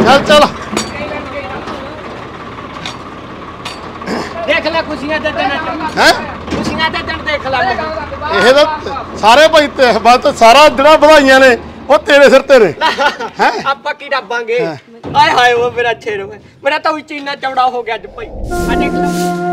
चल चल देख ले खुशियां दे दिन हैं खुशियां दे दिन देख ले ਇਹ ਤਾਂ ਸਾਰੇ ਭਾਈ ਤੇ ਬਸ ਸਾਰਾ ਜਿਹੜਾ ਵਧਾਈਆਂ ਨੇ ਉਹ ਤੇਰੇ ਸਿਰ ਤੇ ਨੇ हैं ਆਪਾਂ ਕੀ ਰੱਬਾਂਗੇ ਹਾਏ ਹਾਏ ਉਹ ਮੇਰਾ ਛੇੜ ਹੋਇਆ ਮੇਰਾ ਤਾਂ ਉੱਚੀ ਇੰਨਾ ਚੌੜਾ ਹੋ ਗਿਆ ਅੱਜ ਭਾਈ ਆ ਦੇਖ ਲੈ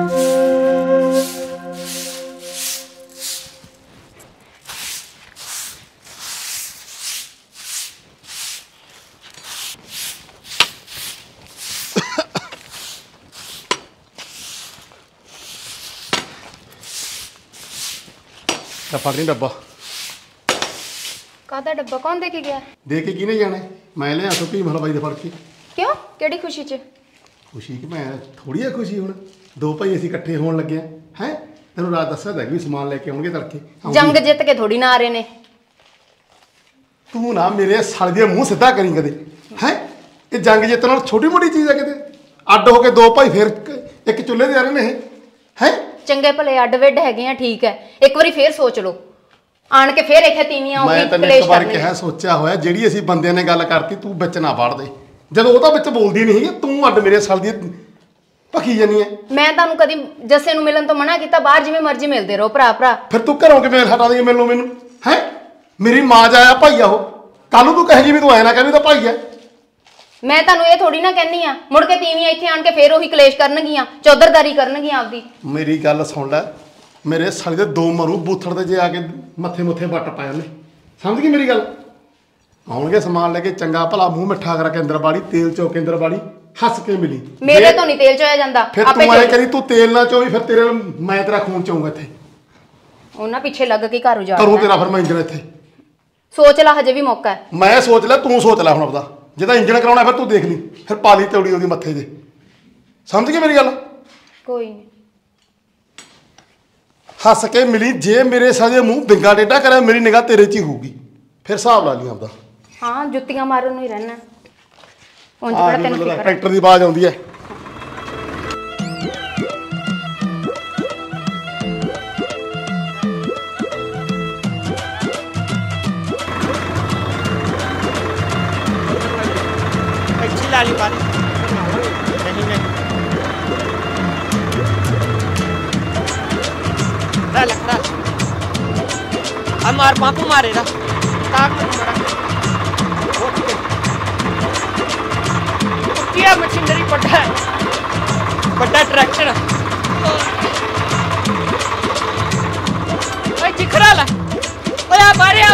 फड़ नहीं डब्बा ਕਾਹਦਾ ਡੱਬਾ ਕੌਣ ਦੇ ਕੇ ਗਿਆ दे के किने जाना मैं लिया तो भी महल बाई दे फड़ के ਕਿਉਂ ਕਿਹੜੀ ਖੁਸ਼ੀ 'ਚ खुशी कि मैं थोड़ी है खुशी हूँ दो भाई असीं इकट्ठे होने लगे हैं तेन रात दसा था भी समान लेके आउणगे तड़के ਜੰਗ ਜਿੱਤ ਕੇ ਥੋੜੀ ਨਾ ਆ ਰਹੇ ਨੇ तू ना मेरे साल दिया मुंह सीधा करी कदे हैं ये जंग जितन नाल छोटी मोटी चीज़ है किते अड्ड हो के दो भाई फिर एक चुल्हे ते आ रहे ने हैं ਚੰਗੇ ਭਲੇ ਅੱਡ ਵਿੱਡ ਹੈਗੇ ਆ ਠੀਕ ਹੈ ਇੱਕ ਵਾਰੀ ਫੇਰ ਸੋਚ ਲਓ ਆਣ ਕੇ ਫੇਰ ਇੱਥੇ ਤੀਵੀਆਂ ਉਹ मैं ਵੀ तेन ਕਲੇਸ਼ एक बार ਕਰਨਗੇ कहा सोचा होया ਜਿਹੜੀ ਅਸੀਂ ਬੰਦਿਆਂ ਨੇ ਗੱਲ ਕਰਤੀ ਤੂੰ ਵਿੱਚ ਨਾ ਵੜ ਦੇ ਜਦੋਂ ਉਹ ਤਾਂ ਵਿੱਚ ਬੋਲਦੀ ਨਹੀਂ ਤੂੰ ਅੱਡ ਮੇਰੇ ਸਾਲ ਦੀ ਭਖੀ ਜਾਨੀ ਹੈ ਮੈਂ ਤੁਹਾਨੂੰ ਕਦੀ ਜੱਸੇ ਨੂੰ ਮਿਲਣ ਤੋਂ ਮਨਾ ਕੀਤਾ ਬਾਹਰ ਜਿਵੇਂ ਮਰਜ਼ੀ ਮਿਲਦੇ ਰਹੋ ਭਰਾ ਭਰਾ ਫਿਰ ਤੂੰ ਘਰੋਂ ਕਿਵੇਂ ਹਟਾ ਦੇਂਗੀ ਮੈਨੂੰ ਹੈ ਮੇਰੀ ਮਾਂ ਜਾਇਆ ਭਾਈ ਆ ਉਹ ਕੱਲ ਨੂੰ ਤੂੰ ਕਹੇਗੀ ਵੀ ਤੂੰ ਐ ਨਾ ਕਹਿ ਵੀ ਤਾਂ ਭਾਈ ਹੈ ਮੈਂ ਤੁਹਾਨੂੰ ਇਹ ਥੋੜੀ ਨਾ ਕਹਿੰਨੀ ਆ ਮੁੜ ਕੇ ਤੀਵੀਆਂ ਇੱਥੇ ਆਣ ਕੇ ਫੇਰ ਉਹੀ ਕਲੇਸ਼ ਕਰਨਗੀਆਂ ਚੌਧਰਦਾਰੀ ਕਰਨਗੀਆਂ ਆਪਦੀ ਮੇਰੀ ਗੱਲ ਸੁਣ ਲੈ ਮੇਰੇ ਸਾਲੇ ਦੇ ਦੋ ਮਰੂ ਬੂਥੜ ਦੇ ਜੇ ਆ ਕੇ ਮੱਥੇ ਮੁੱਥੇ ਵੱਟ ਪਾਇਆ ਨੇ ਸਮਝ ਗਈ ਮੇਰੀ ਗੱਲ ਆਉਣਗੇ ਸਮਾਨ ਲੈ ਕੇ ਚੰਗਾ ਭਲਾ ਮੂੰਹ ਮਿੱਠਾ ਕਰਾ ਕੇ ਅੰਦਰ ਬਾੜੀ ਤੇਲ ਚੋ ਕੇ ਅੰਦਰ ਬਾੜੀ ਹੱਸ ਕੇ ਮਿਲੀ ਮੇਰੇ ਤੋਂ ਨਹੀਂ ਤੇਲ ਚੋਇਆ ਜਾਂਦਾ ਫਿਰ ਤੂੰ ਐ ਕਰੀ ਤੂੰ ਤੇਲ ਨਾ ਚੋਈ ਫਿਰ ਤੇਰੇ ਮੈਂ ਤੇਰਾ ਖੂਨ ਚਾਉਂਗਾ ਇੱਥੇ ਉਹਨਾਂ ਪਿੱਛੇ ਲੱਗ ਕੇ ਘਰ ਉਜਾੜ ਕਰੂੰ ਤੇਰਾ ਫਿਰ ਮੈਂ ਇੰਜਣ ਇੱਥੇ ਸੋਚ ਲੈ ਹਜੇ ਵੀ ਮੌਕਾ ਹੈ ਮੈਂ ਸੋਚ ਲੈ ਤੂੰ ਸੋਚ ਲੈ ਹੁਣ ਆਪਦਾ ਜਿਹਦਾ ਇੰਜਣ ਕਰਾਉਣਾ ਫਿਰ ਤੂੰ ਦੇਖ ਲਈ ਫਿਰ ਪਾ ਲਈ ਤੌੜੀ ਉਹਦੀ ਮੱਥੇ 'ਤੇ ਸਮਝ ਗਈ ਮੇਰੀ ਗੱਲ ਕੋਈ ਨਹੀਂ ਹੱਸ ਕੇ ਮਿਲੀ ਜੇ ਮੇਰੇ ਸਾਦੇ ਮੂੰਹ ਬਿੰਗਾ ਡੇਡਾ ਕਰਿਆ ਮੇਰੀ ਨਿਗਾਹ ਤੇਰੇ 'ਚ ਹੀ ਹੋਊਗੀ ਫਿਰ ਹਿਸਾਬ ਲਾ ਲਈ ਆਪਦਾ ਹਾਂ ਜੁੱਤੀਆਂ ਮਾਰਨ ਨੂੰ ਹੀ ਰਹਿਣਾ ਉਂਝ ਬੜਾ ਤੈਨੂੰ ਫਿਕਰ ਟਰੈਕਟਰ ਦੀ ਆਵਾਜ਼ ਆਉਂਦੀ ਹੈ अच्छी लाली बारी नहीं नहीं लखड़ा हमार बापू मारेगा ताक क्या मशीनरी बड़ा ट्रैक्टर दिखरा ला ओए बारे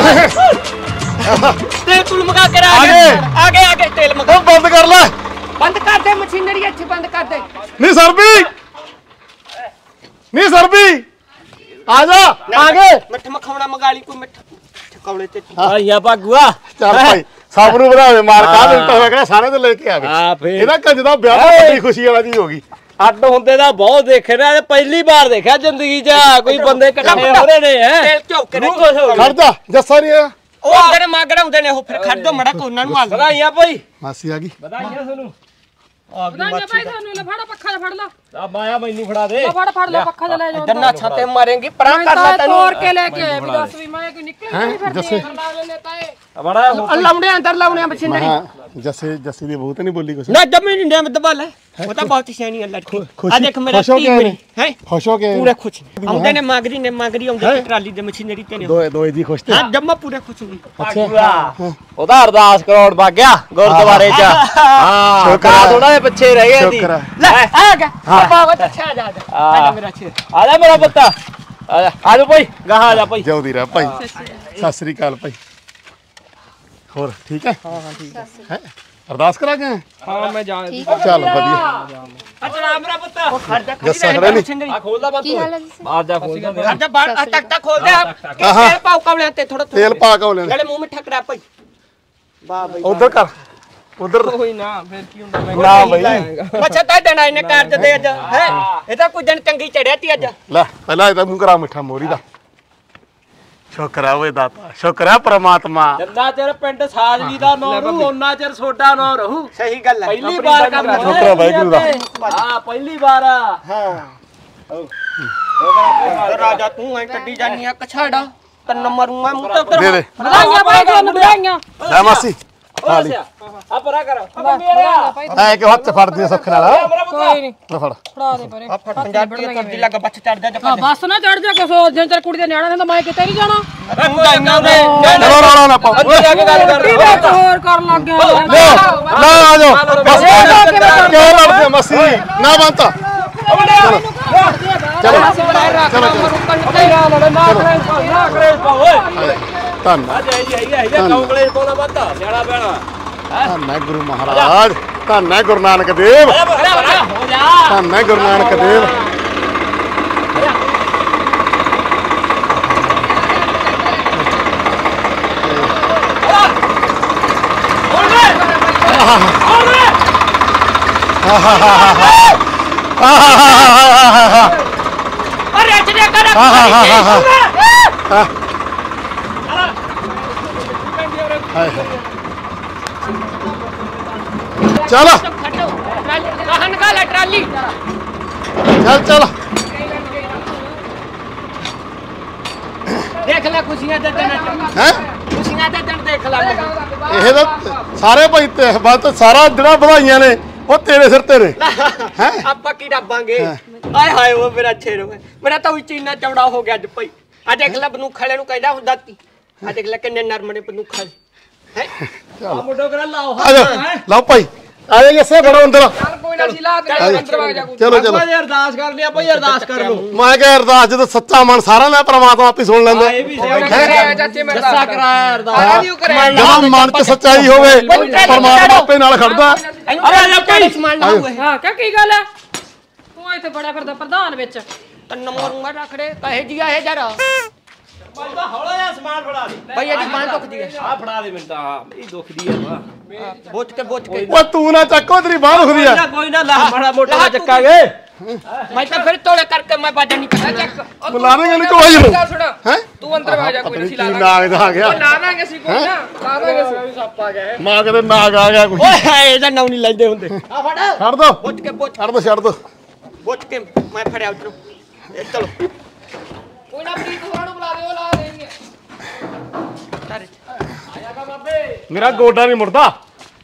तेल तुल मगा कर आगे आगे तेल मगा बंद कर ले बंद कर दे मशीनरी अच्छी बंद कर दे नहीं सरबी नहीं सरबी आजा आगे मिठ मखावना मंगा ली कोई मिठ कौले ते आइया भागुआ चल भाई सब ਨੂੰ ਵਧਾਵੇ ਮਾਰ ਕਾ ਮਿੰਟ ਹੋਇਆ ਕਿਹੜਾ ਸਾਰੇ ਤੇ ਲੈ ਕੇ ਆਵੇ ਹਾਂ ਫੇਰ ਇਹਦਾ ਕੰਜ ਦਾ ਵਿਆਹ ਤਾਂ ਬੜੀ ਖੁਸ਼ੀ ਵਾਲਾ ਜੀ ਹੋ ਗਈ ਅੱਡ ਹੁੰਦੇ ਦਾ ਬਹੁਤ ਦੇਖੇ ਨਾ ਪਹਿਲੀ ਵਾਰ ਦੇਖਿਆ ਜ਼ਿੰਦਗੀ 'ਚ ਕੋਈ ਬੰਦੇ ਇਕੱਠੇ ਹੋ ਰਹੇ ਨੇ ਹੈ तेल चौक ਰੂਹ ਖੁਸ਼ ਹੋ ਗਈ ਖੜ ਜਾ ਜੱਸਾ ਨਹੀਂ ਆਇਆ ਉਹ ਅੰਦਰ ਮਾਗੜਾ ਹੁੰਦੇ ਨੇ ਉਹ ਫਿਰ ਖੜ ਦੋ ਮੜਾ ਕੋਨਾਂ ਨੂੰ ਮਾਰ ਵਧਾਈਆਂ ਭਾਈ ਮਾਸੀ ਆ ਗਈ ਵਧਾਈਆਂ ਤੁਹਾਨੂੰ ਵਧਾਈਆਂ ਭਾਈ ਤੁਹਾਨੂੰ ਲੈ ਫੜਾ ਪੱਖਾ ਫੜ ਲਾ ਆ ਮਾਇਆ ਮੈਨੂੰ ਫੜਾ ਦੇ ਫੜ ਲੈ ਪੱਖਾ ਤੇ ਲੈ ਜਾਓ ਦੰਨਾ ਛਾਤੇ ਮਾਰੇਂਗੀ ਪਰਾਂ ਕਰ ਲੈ ਤੈਨੂੰ ਤੋੜ ਕੇ ਲੈ ਕੇ ਆਏ ਵੀ ਦੱਸ ਵੀ ਮੈਂ ਕੋਈ ਨਿਕਲ ਨਹੀਂ ਫਿਰਦੀ ਜੱਸੇ ਲਾ ਲੈਨੇ ਤਾਏ ਬੜਾ ਲਾਉਣੇ ਅੰਦਰ ਲਾਉਣੇ ਮਸ਼ੀਨਰੀ ਹਾਂ ਜੱਸੇ ਦੀ ਬਹੁਤ ਨਹੀਂ ਬੋਲੀ ਕੁਛ ਨਾ ਜਮੀ ਨਹੀਂ ਦੇ ਦਬਾ ਲੈ ਉਹ ਤਾਂ ਬਹੁਤ ਸਿਆਣੀ ਹੈ ਲੜਕੀ ਆ ਦੇਖ ਮੇਰਾ ਖੁਸ਼ ਹੋ ਧੀ ਕੇ ਮੇਰੀ ਹੈ ਖੁਸ਼ ਹੋ ਕੇ ਪੂਰੇ ਖੁਸ਼ ਆਉਂਦੇ ਨੇ ਮਾਗਰੀ ਆਉਂਦੇ ਟਰਾਲੀ ਦੇ ਮਸ਼ੀਨਰੀ ਤੇ ਨੇ ਦੋ ਦੀ ਖੁਸ਼ ਤੇ ਹਾਂ ਜਮਾ ਪੂਰੇ ਖੁਸ਼ ਹੋ ਗਈ ਭਾਗੁਆ ਉਹਦਾ ਅਰਦਾਸ ਕਰੋੜ ਵਗ ਗਿਆ ਗੁਰਦੁਆਰੇ 'ਚ ਹਾਂ ਕਾ ਥੋੜਾ ਜਿਹਾ ਪਿੱਛੇ ਰਹਿ ਗਿਆ ਸੀ ਸ਼ੁਕਰ ਹੈ ਲੈ ਆ ਗਿਆ ਬਹੁਤ ਅੱਛਾ ਜਾ ਮੇਰਾ ਛੇ ਆ ਜਾ ਮੇਰਾ ਪੁੱਤ ਆ ਜਾ ਭਾਈ ਗਾਹਾਂ ਆ ਜਾ ਭਾਈ ਜਿਉਂਦੀ ਰਹਿ ਭਾਈ ਸਤਿ ਸ੍ਰੀ ਅਕਾਲ ਭਾਈ ਹੋਰ ਠੀਕ ਹੈ ਹਾਂ ਠੀਕ ਹੈ ਅਰਦਾਸ ਕਰਾ ਕੇ ਹਾਂ ਮੈਂ ਜਾ ਚੱਲ ਵਧੀਆ ਅਚਲਾ ਮੇਰਾ ਪੁੱਤ ਖੜ ਜਾ ਜੱਸਾ ਖੜਾ ਨਹੀਂ ਆ ਖੋਲਦਾ ਬੰਦ ਕੀ ਹਾਲ ਹੈ ਜੀ ਬਾਹਰ ਜਾ ਖੋਲ ਦੇ ਖੜ ਜਾ ਬਾਹਰ ਤੱਕ ਖੋਲ ਦੇ ਤੇਲ ਪਾਉ ਕਵਲਿਆਂ ਤੇ ਥੋੜਾ ਤੇਲ ਪਾ ਕੇ ਲੈਣ ਗਲੇ ਮੂੰਹ ਮਿੱਠਾ ਕਰਾ ਭਾਈ ਵਾਹ ਬਈ ਉਧਰ ਕਰ ਉਧਰ ਕੋਈ ਨਾ ਫਿਰ ਕੀ ਹੁੰਦਾ ਮੈਂ ਨਾ ਬਈ ਅੱਛਾ ਤਾਂ ਦੇਣਾ ਇਹਨੇ ਕਾਰਜ ਦੇ ਅੱਜ ਹੈ ਇਹ ਤਾਂ ਕੋਈ ਦਿਨ ਚੰਗੀ ਚੜਿਆ ਤੀ ਅੱਜ ਲੈ ਪਹਿਲਾਂ ਇਹਦਾ ਮੂੰਹ ਕਰਾ ਮਿੱਠਾ ਮੋਰੀ ਦਾ ਸ਼ੁਕਰ ਹੈ ਓਏ ਦਾਤਾ ਸ਼ੁਕਰ ਹੈ ਪ੍ਰਮਾਤਮਾ ਜਿੰਨਾ ਚਿਰ ਪਿੰਡ ਸਾਜਲੀ ਦਾ ਨਾਂ ਰਹੂ ਉਹਨਾਂ ਚਿਰ ਸੋਡਾ ਨਾਂ ਰਹੂ ਸਹੀ ਗੱਲ ਹੈ ਪਹਿਲੀ ਵਾਰ ਕੰਮ ਸ਼ੁਕਰ ਹੈ ਵਾਹਿਗੁਰੂ ਦਾ ਹਾਂ ਪਹਿਲੀ ਵਾਰ ਰਾਜਾ ਤੂੰ ਐ ਕੱਢੀ ਜਾਨੀ ਆ ਕਛਾੜਾ ਤਨ ਮਰੂੰਗਾ ਮੂੰਹ ਤੇ ਦੇ ਦੇ ਵਧਾਈਆਂ ਭਾਈ ਤੁਹਾਨੂੰ ਵਧਾਈਆਂ ਲੈ ਮਾਸੀ ਖਾ ਲਈ ਆ ਪਰਾ ਕਰ ਆ ਮੇਰਾ ਐ ਕਿ ਹੱਥ ਫੜਦੀ ਸੁੱਖ ਨਾਲ ਕੋਈ ਨਹੀਂ ਲੈ ਫੜ ਫੜਾ ਦੇ ਪਰੇ ਆ ਫਟਣ ਜਾ ਕੇ ਕਰਦੀ ਲੱਗ ਬੱਚ ਚੜ ਜਾ ਆ ਬਸ ਨਾ ਚੜ ਜਾ ਕੁਛ ਜਿੰਨ ਚਿਰ ਕੁੜੀ ਦੇ ਨਿਆਣਾ ਨੇ ਤਾਂ ਮੈਂ ਕਿਤੇ ਨਹੀਂ ਜਾਣਾ ਚਲੋ ਰੌਲਾ ਨਾ ਪਾਓ ਅੱਗੇ ਜਾ ਕੇ ਗੱਲ ਕਰ ਕੀ ਬਾਤ ਹੋਰ ਕਰਨ ਲੱਗ ਗਿਆ ਲੈ ਆ ਜਾਓ ਬਸ ਕਿਉਂ ਲੜਦੇ ਮਸੀ ਨਾ ਬੰਤਾ ਚਲੋ ਧੰਨ ਗੁਰੂ ਮਹਾਰਾਜ ਧੰਨ ਗੁਰੂ ਨਾਨਕ ਦੇਵ ਧੰਨ ਗੁਰੂ ਨਾਨਕ ਦੇਵ ਅਰੇ ਚਲੇ ਕਰ ਚੱਲ ਖੱਟੋ ਕਾਹਨ ਕਾ ਲੈ ਟਰਾਲੀ ਚੱਲ ਚੱਲ ਦੇਖ ਲੈ ਖੁਸ਼ੀਆਂ ਦੇ ਦਿਨ ਹੈ ਖੁਸ਼ੀਆਂ ਦੇ ਦਿਨ ਦੇਖ ਲੈ ਇਹ ਤਾਂ ਸਾਰੇ ਭਾਈ ਤੇ ਬਸ ਸਾਰਾ ਜਿਹੜਾ ਵਧਾਈਆਂ ਨੇ ਉਹ ਤੇਰੇ ਸਿਰ ਤੇ ਨੇ ਹੈ ਆਪਾਂ ਕੀ ਰੱਬਾਂਗੇ ਆਏ ਹਾਏ ਉਹ ਮੇਰਾ ਛੇੜੋ ਮੇਰਾ ਤਾਂ ਉੱਚੀ ਇੰਨਾ ਚੌੜਾ ਹੋ ਗਿਆ ਅੱਜ ਭਾਈ ਆ ਦੇਖ ਲੈ ਬਨੂਖਲੇ ਨੂੰ ਕਹਿੰਦਾ ਹੁੰਦਾ ਤੀ ਆ ਦੇਖ ਲੈ ਕਿੰਨੇ ਨਰਮ ਨੇ ਬਨੂਖਲ ਹੈ ਆ ਮੁੰਡੋ ਕਰਾ ਲਾਓ ਆ ਜਾ ਲਓ ਭਾਈ ਆ ਜਾ ਇਸੇ ਬੜੋ ਅੰਦਰ ਕੋਈ ਨਾ ਸਿਲਾ ਦੇ ਅੰਦਰ ਵਗ ਜਾ ਚਲੋ ਚਲੋ ਭਾਈ ਅਰਦਾਸ ਕਰ ਲਿਆ ਭਾਈ ਅਰਦਾਸ ਕਰ ਲਓ ਮੈਂ ਕਿਹਾ ਅਰਦਾਸ ਜਦੋਂ ਸੱਚਾ ਮਨ ਸਾਰਾ ਨਾ ਪਰਮਾਤਮਾ ਆਪੇ ਸੁਣ ਲੈਂਦਾ ਇਹ ਵੀ ਚਾਚੇ ਮੈਂ ਜੱਸਾ ਕਰਾਇਆ ਅਰਦਾਸ ਜਦੋਂ ਮਨ 'ਚ ਸੱਚਾਈ ਹੋਵੇ ਪਰਮਾਤਮਾ ਆਪੇ ਨਾਲ ਖੜਦਾ ਅਰੇ ਲੈ ਭਾਈ ਸਮਾਨ ਨਾ ਹੋਏ ਹਾਂ ਕੀ ਗੱਲ ਹੈ ਤੂੰ ਇੱਥੇ ਬੜਾ ਫਿਰਦਾ ਪ੍ਰਧਾਨ ਵਿੱਚ ਤਨ ਮੋਰੂੰਗਾ ਰੱਖੜੇ ਕਹੇ ਜੀ ਇਹ ਜਰਾ ਬੰਦਾ ਹੌਲਾ ਜਿਹਾ ਸਮਾਨ ਫੜਾ ਦੇ ਭਾਈ ਇਹਦੀ ਬਾਂਹ ਦੁਖਦੀ ਹੈ ਆ ਫੜਾ ਦੇ ਮੈਨੂੰ ਤਾਂ ਮੇਰੀ ਦੁਖਦੀ ਆ ਵਾ ਬੋਚ ਕੇ ਓਏ ਤੂੰ ਨਾ ਚੱਕੋ ਤੇਰੀ ਬਾਹ ਦੁਖਦੀ ਆ ਕੋਈ ਨਾ ਲਾ ਮਾੜਾ ਮੋਟਾ ਚੱਕਾਂਗੇ ਮੈਂ ਤਾਂ ਫਿਰ ਤੋੜੇ ਕਰਕੇ ਮੈਂ ਬਾਜਾ ਨਹੀਂ ਕਰਦਾ ਬੁਲਾਵੇਂਗੇ ਨਹੀਂ ਕੋਈ ਨੂੰ ਸੁਣ ਹੈ ਤੂੰ ਅੰਦਰ ਵਗ ਜਾ ਕੋਈ ਨਾ ਸਿਲਾ ਨਾਗ ਦਾ ਆ ਗਿਆ ਲਾ ਦਾਂਗੇ ਅਸੀਂ ਕੋਈ ਨਾ ਲਾ ਦਾਂਗੇ ਅਸੀਂ ਸੱਪ ਆ ਗਿਆ ਮਾਂ ਕਦੇ ਨਾਗ ਆ ਗਿਆ ਕੋਈ ਓਏ ਇਹਦਾ ਨਾਮ ਨਹੀਂ ਲੈਂਦੇ ਹੁੰਦੇ ਆ ਫੜ ਛੱਡ ਦੋ ਬੋਚ ਕੇ ਛੱਡ ਦੋ ਬੋਚ ਕੇ ਮੈਂ ਫੜਿਆ ਉਧਰੋਂ ਇਹ ਚਲੋ ਕੋਈ ਨਾ ਪ੍ਰੀਤ ਹੋਰਾਂ ਨੂੰ ਬੁਲਾ ਦੇ ਉਹ ਲਾ ਦੇਣਗੇ ਤਾਰੇ ਮੇਰਾ ਗੋਡਾ ਨਹੀਂ ਮੁੜਦਾ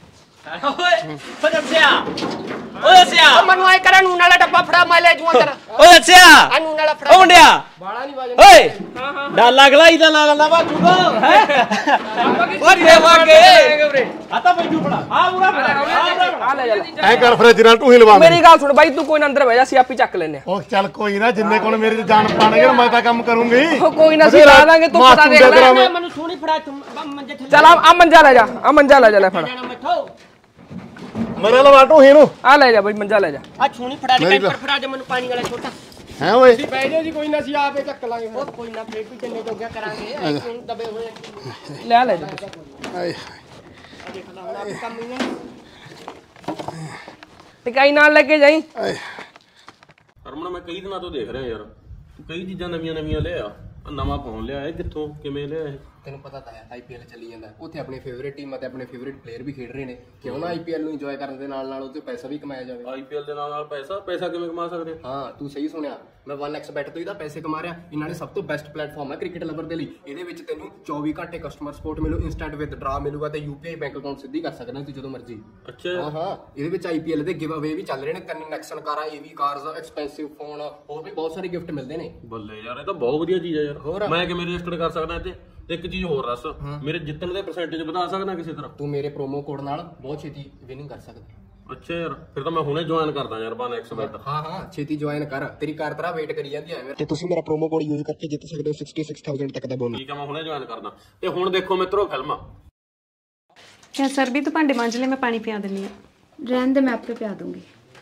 ਓਏ ਫੜਿਆ ਓਏ ਸਿਆ ਮਨੂੰ ਆਏ ਕਰਾਂ ਨੂੰ ਨਾਲਾ ਡੱਬਾ ਫੜਾ ਮੈਂ ਲੈ ਜੂ ਅੰਦਰ ਓਏ ਸਿਆ ਆ ਨੂੰ ਨਾਲਾ ਫੜਾ ਓ ਮੁੰਡਿਆ ਬਾਲਾ ਨਹੀਂ ਵਜਨ ਓਏ ਡਾਲਾ ਗਲਾਈ ਦਾ ਲਾ ਲਾ ਬਾਜੂਗਾ ਹੈ ਓ ਦੇਵਾਂਗੇ ਆ ਤਾਂ ਬੈਠੂ ਫੜਾ ਆ ਪੂਰਾ ਆ ਲੈ ਜਾ ਐ ਕਰ ਫਰਿੱਜ ਨਾਲ ਟੂਹੀ ਲਵਾ ਮੇਰੀ ਗੱਲ ਸੁਣ ਬਾਈ ਤੂੰ ਕੋਈ ਨਾ ਅੰਦਰ ਬਹਿ ਜਾ ਅਸੀਂ ਆਪੀ ਚੱਕ ਲੈਨੇ ਉਹ ਚੱਲ ਕੋਈ ਨਾ ਜਿੰਨੇ ਕੋਲ ਮੇਰੇ ਚ ਜਾਨ ਪਾਣਗੇ ਮੈਂ ਤਾਂ ਕੰਮ ਕਰੂੰਗੀ ਉਹ ਕੋਈ ਨਾ ਅਸੀਂ ਲਾ ਦਾਂਗੇ ਤੂੰ ਪਤਾ ਦੇਖ ਲੈ ਮੈਨੂੰ ਸੋਹਣੀ ਫੜਾ ਤੂੰ ਮੰਜੇ ਥੱਲੇ ਚੱਲ ਆ ਮੰਜਾ ਲੈ ਜਾ ਆ ਮੰਜਾ ਲੈ ਜਾ ਲੈ ਫੜ ਜਾਣਾ ਮੈਥੋਂ ਮੇਰੇ ਲਵਾ ਟੂਹੀ ਨੂੰ ਆ ਲੈ ਜਾ ਬਾਈ ਮੰਜਾ ਲੈ ਜਾ ਆ ਛੋਣੀ ਫੜਾ ਦੇ ਕੈਂਪਰ ਫੜਾ ਦੇ ਮੈਨੂੰ ਪਾਣੀ ਵਾਲਾ ਛੋਟਾ ਹੈ ਓਏ ਬਹਿ ਜਾ ਜੀ ਕੋਈ ਨਾ ਅਸੀਂ ਆਪੇ ਚੱਕ ਲਾਂਗੇ ਉਹ ਕੋਈ ਨਾ ਫੇਰ ਵੀ ਜੰਨੇ ਜੋਗਿਆ ਕਰਾਂਗੇ ਐ ਕਿਉਂ ਦਬੇ ਹੋਏ ਲੈ ਜਾ ਆਏ ਦੇਖ ਲੈ ਹੁਣ ਆਪ ਕੰਮ ਹੀ ਹੈ ਟਿਕਾਈ ਨਾਲ ਲੈ ਕੇ ਜਾਈ ਆਏ ਹਰਮਨ ਮੈਂ ਕਈ ਦਿਨਾਂ ਤੋਂ ਦੇਖ ਰਿਹਾ ਯਾਰ ਤੂੰ ਕਈ ਚੀਜ਼ਾਂ ਨਵੀਆਂ ਲਿਆ ਨਵਾਂ ਫੋਨ ਲਿਆ ਇਹ ਕਿੱਥੋਂ ਕਿਵੇਂ ਲਿਆ ਇਹ ਤੈਨੂੰ ਪਤਾ ਤਾਂ ਹੈ ਆਈਪੀਐਲ ਚੱਲੀ ਜਾਂਦਾ ਉੱਥੇ ਆਪਣੀ ਫੇਵਰੇਟ ਟੀਮ ਅਤੇ ਆਪਣੇ ਫੇਵਰੇਟ ਪਲੇਅਰ ਵੀ ਖੇਡ ਰਹੇ ਨੇ ਕਿਉਂ ਨਾ ਆਈਪੀਐਲ ਨੂੰ ਇੰਜੋਏ ਕਰਨ ਦੇ ਨਾਲ ਉੱਥੇ ਪੈਸਾ ਵੀ ਕਮਾਇਆ ਜਾਵੇ ਆਈਪੀਐਲ ਦੇ ਨਾਲ ਪੈਸਾ ਕਿਵੇਂ ਕਮਾ ਸਕਦੇ ਹਾਂ ਤੂੰ ਸਹੀ ਸੁਣਿਆ ਮੈਂ 1x ਬੈਟ ਤੋਂ ਇਹਦਾ ਪੈਸੇ ਕਮਾ ਰਿਹਾ ਇਹਨਾਂ ਨੇ ਸਭ ਤੋਂ ਬੈਸਟ ਪਲੇਟਫਾਰਮ ਹੈ ਕ੍ਰਿਕਟ ਲਵਰ ਦੇ ਲਈ ਇਹਦੇ ਵਿੱਚ ਤੈਨੂੰ 24 ਘੰਟੇ ਕਸਟਮਰ ਸਪੋਰਟ ਮਿਲੂ ਇਨਸਟੈਂਟ ਵਿਦਡਰਾ ਮਿਲੂਗਾ ਤੇ ਯੂਪੀਆਈ ਬੈਂਕ ਅਕਾਊਂਟ ਸਿੱਧੀ ਕਰ ਸਕਦਾ ਤੂੰ ਜਦੋਂ ਮਰਜ਼ੀ ਅੱਛਾ ਹਾਂ ਇਹਦੇ ਵਿੱਚ ਆਈਪੀਐਲ ਦੇ ਗਿਵ ਅਵੇ ਵੀ ਚੱਲ ਰਹੇ ਨੇ 3 ਨੈਕਸਨ ਕਾਰਾਂ ਏਵੀ ਕਾਰਸ ਐਕਸਪੈਂਸਿਵ ਫੋਨ ਹੋਰ ਵੀ ਬਹੁਤ ਸਾਰੇ ਗਿਫਟ ਮਿਲਦੇ ਨੇ ਬੱਲੇ ਯਾਰ ਇਹ ਤਾਂ ਬਹੁਤ ਵਧੀਆ ਚੀਜ਼ ਹੈ ਯਾਰ ਮੈਂ ਕਿਵੇਂ ਰਜਿਸਟਰ ਕਰ ਸਕਦਾ ਇੱਥੇ ਤੇ ਇੱਕ ਚੀਜ਼ ਹੋਰ ਦੱਸ ਮੇਰੇ ਜਿੱਤਣ ਦੇ ਪਰਸੈਂਟੇਜ ਵਧਾ ਸਕਦਾ ਕਿਸੇ ਤਰ੍ਹਾਂ ਤੂੰ ਮੇਰੇ ਪ੍ਰੋਮੋ ਕੋਡ ਨਾਲ ਬਹੁਤ ਛੇਤੀ ਵਿਨਿੰਗ ਕਰ ਸਕਦਾ ਅੱਛਾ ਯਾਰ ਫਿਰ ਤਾਂ ਮੈਂ ਹੁਣੇ ਜੁਆਇਨ ਕਰਦਾ ਯਾਰ 1x ਬੈਟ ਹਾਂ ਛੇਤੀ ਜੁਆਇਨ ਕਰ ਤੇਰੀ ਕਾਰ ਤਰਾ ਵੇਟ ਕਰੀ ਜਾਂਦੀ ਹੈ ਤੇ ਤੁਸੀਂ ਮੇਰਾ ਪ੍ਰੋਮੋ ਕੋਡ ਯੂਜ਼ ਕਰਕੇ ਜਿੱਤ ਸਕਦੇ ਹੋ 66000 ਤੱਕ ਦਾ ਬੋਨਸ ਠੀਕ ਆ ਮੈਂ ਹੁਣੇ ਜੁਆਇਨ ਕਰਦਾ ਤੇ ਹੁਣ ਦੇਖੋ ਮਿੱਤਰੋ ਫਿਲਮਾਂ क्या सर भी तो भांडे मांज ले, मैं पानी पिया देनी है। ਰਹਿਣ ਦੇ ਮੈਂ ਆਪੇ ਪਿਆ ਦੂੰਗੀ।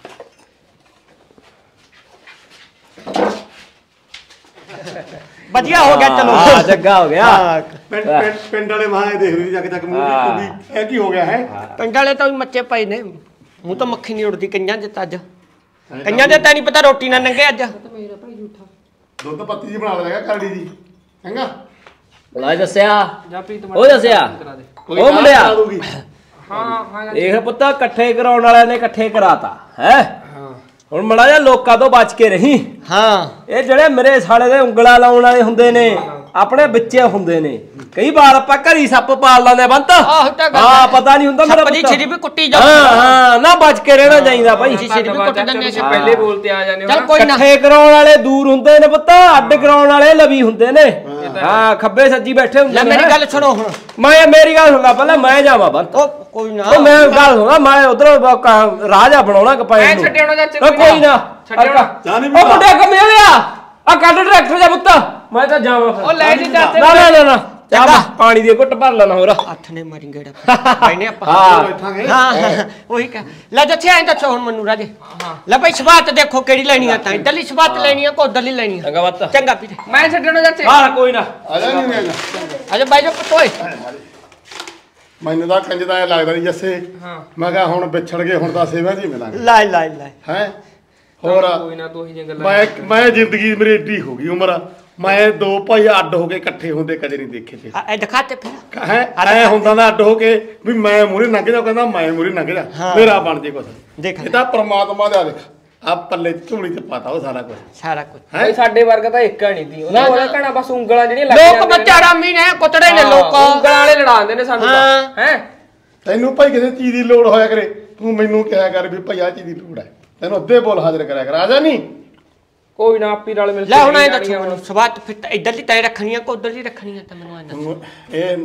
ਵਧੀਆ ਹੋ ਗਿਆ ਚਲੋ ਹਾਂ ਜੱਗਾ ਹੋ ਗਿਆ ਪਿੰਡ ਵਾਲੇ ਮਾਂ ਇਹ ਦੇਖ ਰਹੀ ਜੱਗ ਜੱਗ ਮੂੰਹ ਵੀ ਇਹ ਕੀ ਹੋ ਗਿਆ ਹੈ ਪਿੰਡ ਵਾਲੇ ਤਾਂ ਵੀ ਮੱਚੇ ਪਏ ਨੇ ਮੂੰਹ ਤਾਂ ਮੱਖੀ ਨਹੀਂ ਉੜਦੀ ਕਈਆਂ ਦੇ ਤਾਂ ਅੱਜ ਕਈਆਂ ਦੇ ਤਾਂ ਨਹੀਂ ਪਤਾ ਰੋਟੀ ਨਾ ਨੰਗੇ ਅੱਜ ਦੁੱਧ ਪੱਤੀ ਜੀ ਬਣਾ ਲੇਗਾ ਕਰੜੀ ਜੀ ਚੰਗਾ ਬੁਲਾ ਦੱਸਿਆ ਉਹ ਦੱਸਿਆ ਉਹ ਮੁੰਡਿਆ ਦੇਖ ਪੁੱਤਾ ਇਕੱਠੇ ਕਰਾਉਣ ਵਾਲਿਆਂ ਨੇ ਇਕੱਠੇ ਕਰਾਤਾ ਹੈ ਹੁਣ ਮੜਾ ਜਾ ਲੋਕਾਂ ਤੋਂ ਬਚ ਕੇ ਰਹੀ ਹਾਂ ਇਹ ਜਿਹੜੇ ਮੇਰੇ ਸਾਲੇ ਦੇ ਉਂਗਲਾਂ ਲਾਉਣ ਵਾਲੇ ਹੁੰਦੇ ਨੇ ਆਪਣੇ ਬੱਚੇ ਹੁੰਦੇ ਨੇ ਕਈ ਵਾਰ ਆਪਾਂ ਘਰੀ ਸੱਪ ਪਾਲ ਲੈਂਦੇ ਬੰਤ ਆਹੋ ਤਾਂ ਗੱਲ ਹਾਂ ਪਤਾ ਨਹੀਂ ਹੁੰਦਾ ਮੇਰਾ ਸੱਪ ਦੀ ਛਿਰੀ ਵੀ ਕੁੱਟੀ ਜਾ ਹਾਂ ਨਾ ਬਚ ਕੇ ਰਹਿਣਾ ਚਾਹੀਦਾ ਭਾਈ ਛਿਰੀ ਵੀ ਕੁੱਟ ਦਿੰਦੇ ਸੀ ਪਹਿਲੇ ਬੋਲ ਤੇ ਆ ਜਾਂਦੇ ਚੱਲ ਕੋਈ ਨਾ ਇਕੱਠੇ ਕਰਾਉਣ ਵਾਲੇ ਦੂਰ ਹੁੰਦੇ ਨੇ ਪੁੱਤ ਅੱਡ ਕਰਾਉਣ ਵਾਲੇ ਲਵੀ ਹੁੰਦੇ ਨੇ ਹਾਂ ਖੱਬੇ ਸੱਜੀ ਬੈਠੇ ਹੁੰਦੇ ਲੈ ਨੇ ਮੇਰੀ ਗੱਲ ਸੁਣੋ ਹੁਣ ਮੇਰੀ ਗੱਲ ਸੁਣਦਾ ਪਹਿਲਾਂ ਮੈਂ ਜਾਵਾਂ ਬੰਤ ਉਹ ਕੋਈ ਨਾ ਉਹ ਮੈਂ ਗੱਲ ਸੁਣਾ ਮੈਂ ਉਧਰ ਰਾਜਾ ਬਣਾਉਣਾ ਕਪਾਈ ਨੂੰ ਛੱਡਿਆਉਣਾ ਚਾਚੇ ਕੋਈ ਨਾ ਛੱਡਿਆਉਣਾ ਉਹ ਮੁੰਡਾ ਕਮੇ ਲਿਆ ਆ ਕੱਢ ਟਰੈਕਟਰ ਜਾ ਪੁੱਤ ਮੈਂ ਤਾਂ ਜਾਵਾਂ ਫਿਰ ਉਹ ਲੈ ਜੀ ਚਾਚੇ ਨਾ ਚੰਗਾ ਪਾਣੀ ਦੀ ਘੁੱਟ ਭਰ ਲੈਣਾ ਹੋਰ ਹੱਥ ਨੇ ਮਾਰੀ ਗੇੜਾ ਪੈਨੇ ਆਪਾਂ ਬੈਠਾਂਗੇ ਹਾਂ ਉਹੀ ਕਹ ਲੈ ਜੱਥੇ ਐਂ ਦੱਸੋ ਹੁਣ ਮੈਨੂੰ ਰਾਜੇ ਲੈ ਭਾਈ ਸਵਾਤ ਦੇਖੋ ਕਿਹੜੀ ਲੈਣੀ ਆ ਤਾਂ ਇਧਰਲੀ ਸਵਾਤ ਲੈਣੀ ਆ ਕੋ ਉਧਰਲੀ ਲੈਣੀ ਆ ਚੰਗਾ ਬੱਤ ਚੰਗਾ ਵੀਰੇ ਮੈਂ ਛੱਡਣਾ ਚਾਚੇ ਹਾਂ ਕੋਈ ਨਾ ਆ ਜਾ ਨਹੀਂ ਅਜੇ ਬਾਈ ਜੋ ਪਤੋਏ ਮੈਨੂੰ ਤਾਂ ਕੰਜਦਾ ਐ ਲੱਗਦਾ ਨਹੀਂ ਜੱਸੇ ਮੈਂ ਕਿਹਾ ਹੁਣ ਵਿਛੜ ਗਏ ਹੁਣ ਤਾਂ ਸੇਵਾ ਜੀ ਮਿਲਾਂਗੇ ਲੈ ਹੈ ਹੋਰ ਕੋਈ ਨਾ ਤੂੰ ਹੀ ਜੰਗਲ ਮੈਂ ਜ਼ਿੰਦਗੀ ਮੇਰੀ ਏਡੀ ਹੋ ਗਈ ਉਮਰ ਮੈਂ ਦੋ ਭਾਈ ਅੱਡ ਹੋ ਕੇ ਇਕੱਠੇ ਹੁੰਦੇ ਕਦੇ ਨਹੀਂ ਦੇਖੇ ਤੇ ਐ ਦਿਖਾਤੇ ਫਿਰ ਹੈ ਐ ਹੁੰਦਾ ਨਾ ਅੱਡ ਹੋ ਕੇ ਵੀ ਮੈਂ ਮੂਹਰੇ ਲੰਘ ਜਾ ਕਹਿੰਦਾ ਮੈਂ ਮੂਹਰੇ ਲੰਘ ਜਾ ਮੇਰਾ ਬਣ ਜੇ ਕੁਛ ਦੇਖ ਇਹ ਤਾਂ ਪ੍ਰਮਾਤਮਾ ਦਾ ਦੇਖ ਆ ਪੱਲੇ ਝੋਲੀ ਚ ਪਾਤਾ ਉਹ ਸਾਰਾ ਕੁਝ ਭਾਈ ਸਾਡੇ ਵਰਗਾ ਤਾਂ ਇੱਕ ਨਹੀਂ ਦੀ ਉਹਨਾਂ ਕੋਲ ਕਹਣਾ ਬਸ ਉਂਗਲਾਂ ਜਿਹੜੀਆਂ ਲੱਗ ਲੋਕ ਬੱਚਾ ਰਾਮੀ ਨੇ ਕੁੱਤੜੇ ਨੇ ਲੋਕ ਉਂਗਲਾਂ ਵਾਲੇ ਲੜਾਉਂਦੇ ਨੇ ਸਾਨੂੰ ਤਾਂ ਹੈ ਤੈਨੂੰ ਭਾਈ ਕਿਸੇ ਚੀਜ਼ ਦੀ ਲੋੜ ਹੋਇਆ ਕਰੇ ਤੂੰ ਮੈਨੂੰ ਕਿਹਾ ਕਰ ਵੀ ਭਾਈ ਆ ਚੀਜ਼ ਦੀ ਲੋੜ ਹੈ ਤੈਨੂੰ ਅੱਧੇ ਬੋਲ ਹਾਜ਼ਰ ਕਰਿਆ ਕਰ ਆ ਜਾ ਨਹੀਂ ਕੋਈ ਨਾ ਆਪੀ ਨਾਲ ਮਿਲ ਲੈ ਹੁਣ ਐਂ ਦੱਸੋ ਮੈਨੂੰ ਸਵਾਤ ਫਿਰ ਇਧਰਲੀ ਤੈ ਰੱਖਣੀ ਆ ਕੋ ਉਧਰਲੀ ਰੱਖਣੀ ਆ ਤਾਂ ਮੈਨੂੰ ਐਂ ਦੱਸੋ ਇਹ